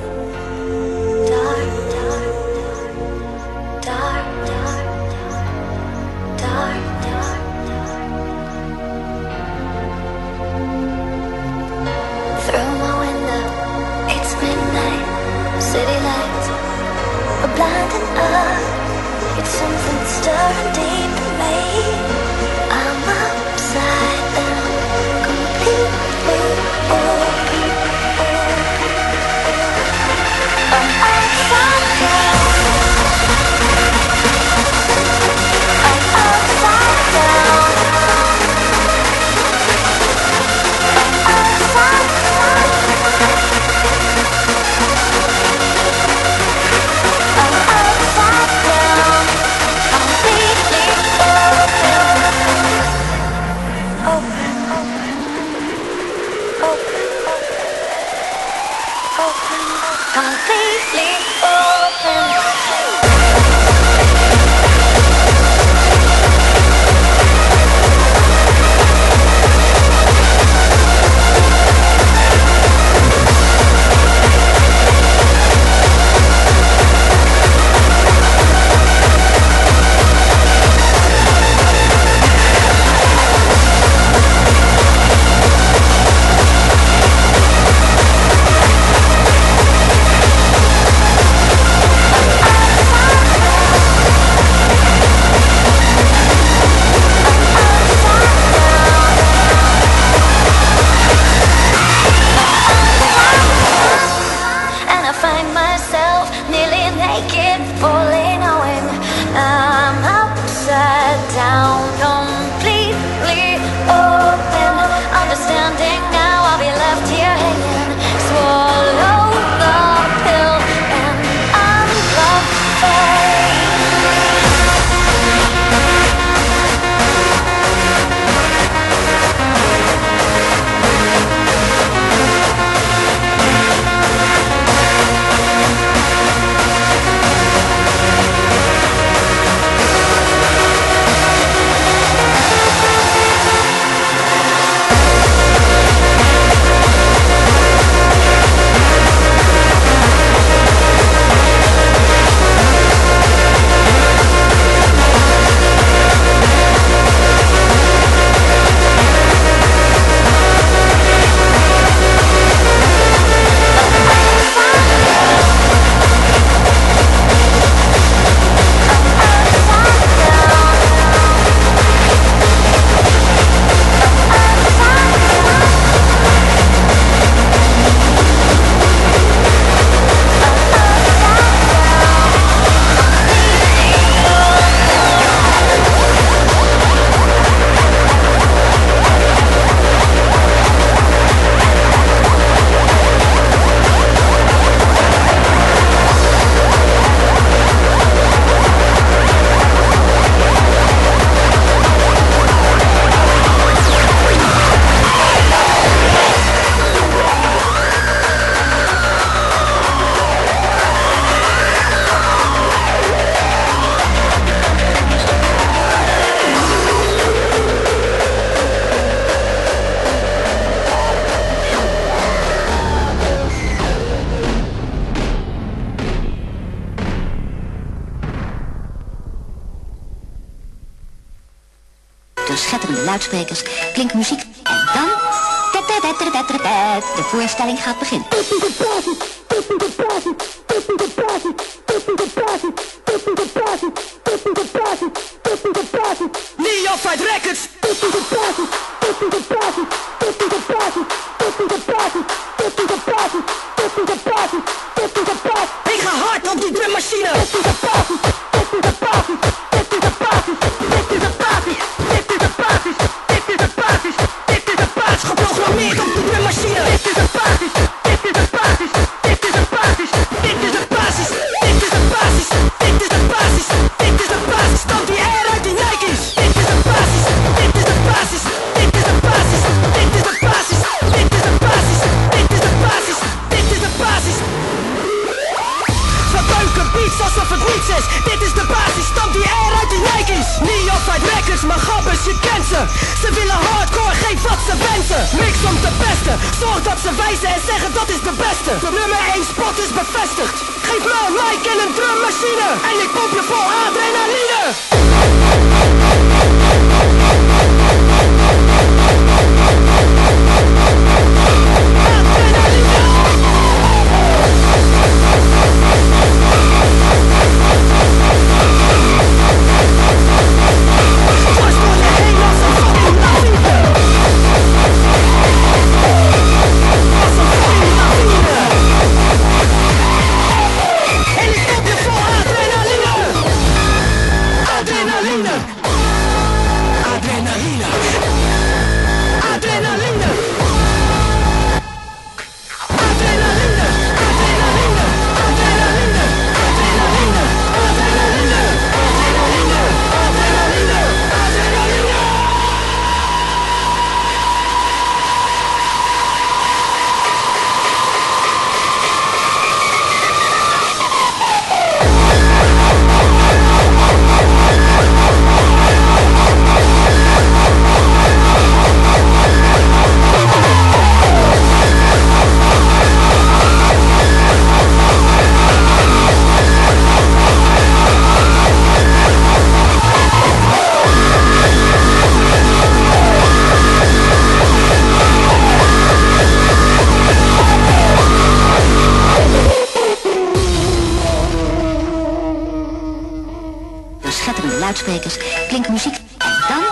Dark, dark, dark, dark, dark, dark, through my window, it's midnight. City lights are blinding us. It's something stirring deep in me. I'm upside down, completely open. I'm upside down. I'm upside down. I'm upside down. I'm upside down, completely open. Open, open, open, open, completely open. And I find myself nearly naked, fully knowing I'm upside down, completely open. Understanding now I'll be left here hanging. Swallow the pill and unplug fate. Door schetterende luidsprekers klinkt muziek en dan... De voorstelling gaat beginnen. Neophyte Records. Ik ga hard op die drummachine. Geprogrammeerd op de drummachine. Dit is de basis. Dit is de basis. Dit is de basis. Dit is de basis. Dit is de basis. Dit is de basis. Dit is de basis. Stamp die air uit die Nike's. Dit is de basis. Dit is de basis. Dit is de basis. Dit is de basis. Dit is de basis. mensen. Mix om te pesten. Zorg dat ze wijzen en zeggen dat is de beste. De nummer één spot is bevestigd. Geef me een mic en een drummachine. En ik pomp je vol adrenaline. Luidsprekers, klinkt muziek en dan...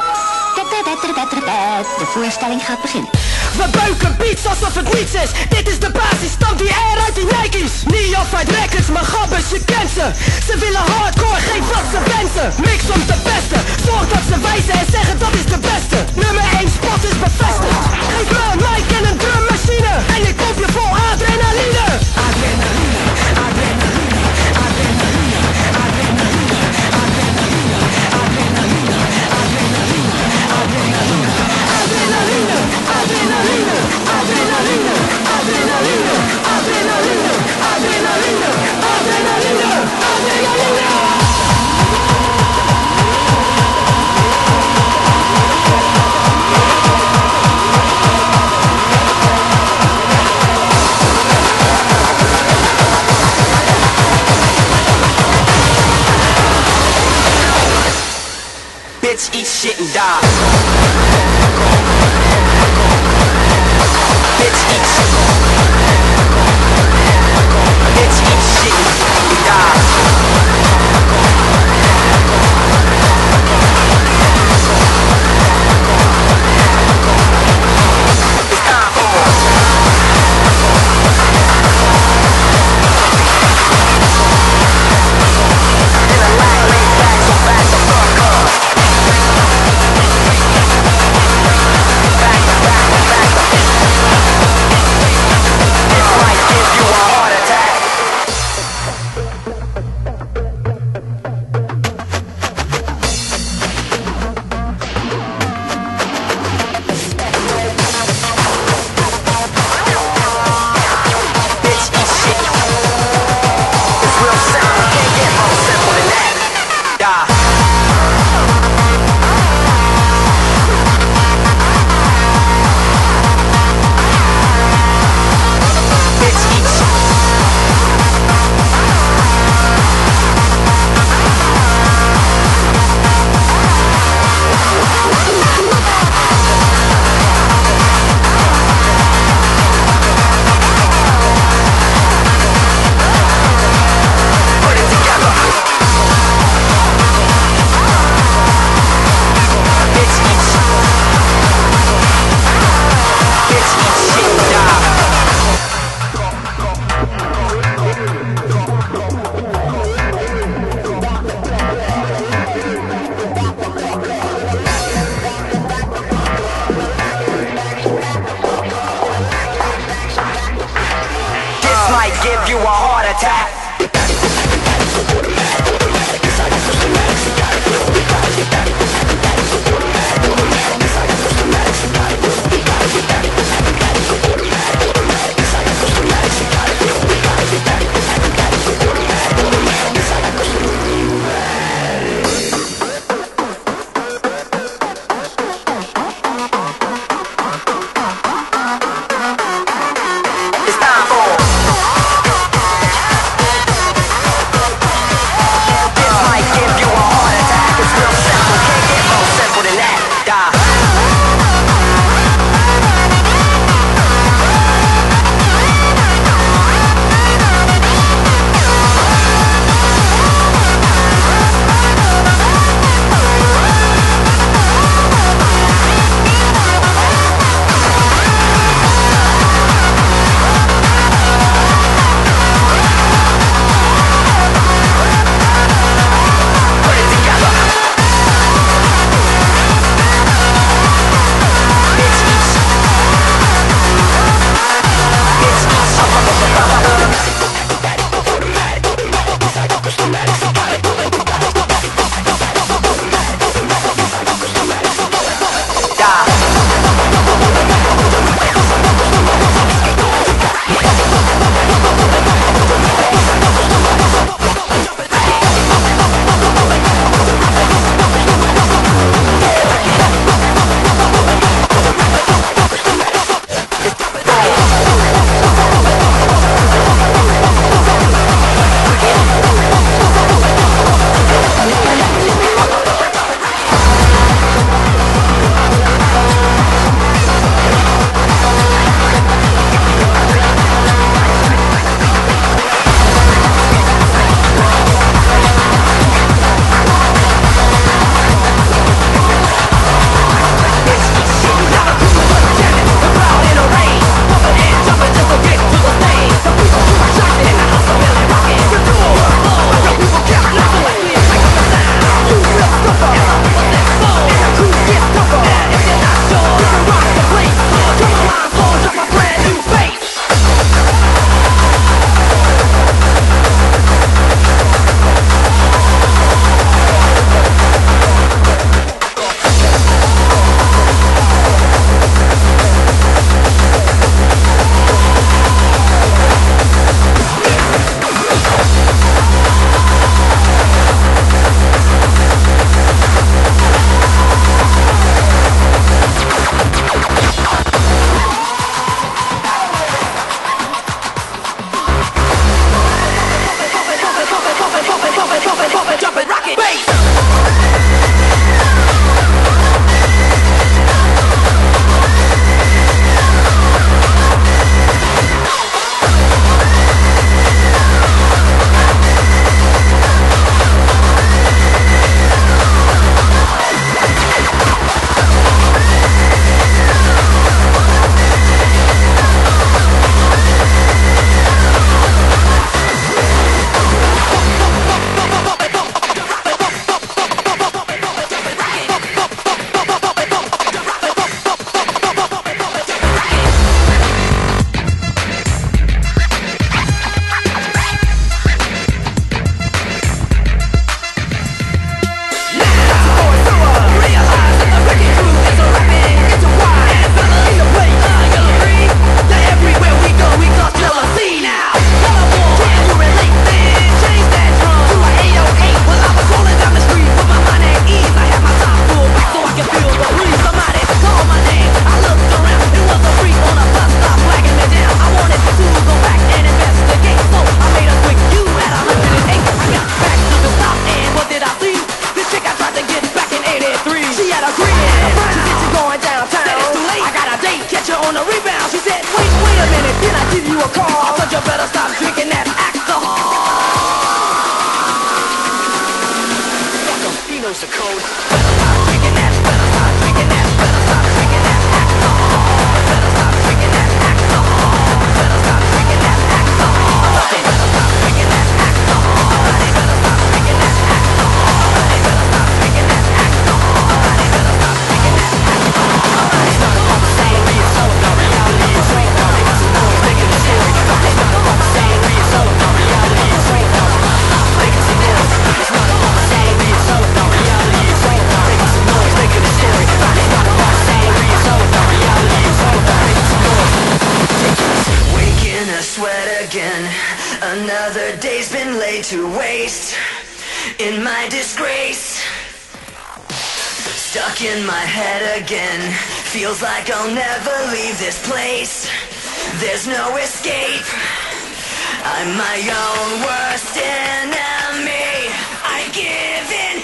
De voorstelling gaat beginnen. We beuken beats alsof het niets is. Dit is de basis, stamt die air uit die Nike's. Neophyte records, maar gabbers, je kent ze. Ze willen hardcore, geef wat ze wensen. Mix om te pesten, zorg dat ze wijzen en zeggen dat is de beste. Nummer één spot is bevestigd. Geef me een mic en een drummachine. En ik pomp je vol adrenaline. Adrenaline, adrenaline, adrenaline, adrenaline, adrenaline, adrenaline, adrenaline, adrenaline, adrenaline, adrenaline, adrenaline, adrenaline, adrenaline, adrenaline, adrenaline, adrenaline. Bitch, eat shit and die. Bitch, eat shit. Bitch, eat shit and die. It's time for in a line, lay back, so back the fuck up. Back, back, back up. This might give you a heart attack. Bitch, eat shit. It's real simple, can't get more simple than that. Die. Bitch, eat shit. Put it together. Bitch, eat shit. Bitch, eat shit and die. This might give you a heart attack. give you a call. So you better stop drinking that alcohol. Fuck him, he knows the code. Better stop drinking that, better stop drinking that, better stop drinking that alcohol. Better stop drinking that alcohol. Better stop drinking that alcohol. Better stop drinking that alcohol. Better stop drinking that alcohol. Better stop drinking that alcohol. Better stop drinking that alcohol. It's not about the salary, it's all about reality. It's all about making some noise, making a story. It's not about the salary, it's all about reality. It's all about making some noise. It's not about the salary, it's all about reality. It's all about making some noise, making a story. It's not about the salary, it's all about reality. It's all about making some noise. Waking a sweat again. Another day's been laid to waste. In my disgrace, stuck in my head again. Feels like I'll never leave this place. There's no escape. I'm my own worst enemy. I give in.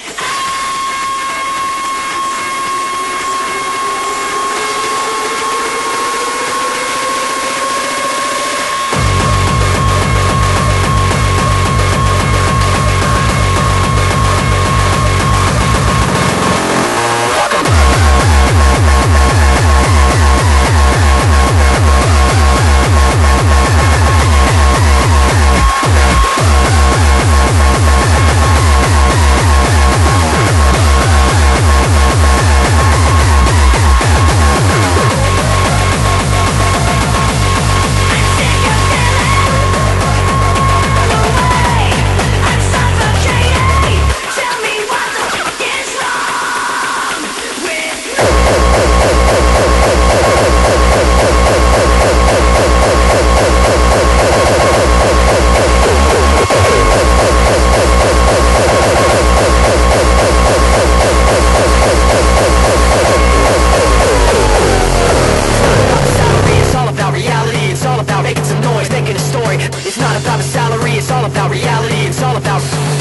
It's not about the salary, it's all about reality. It's all about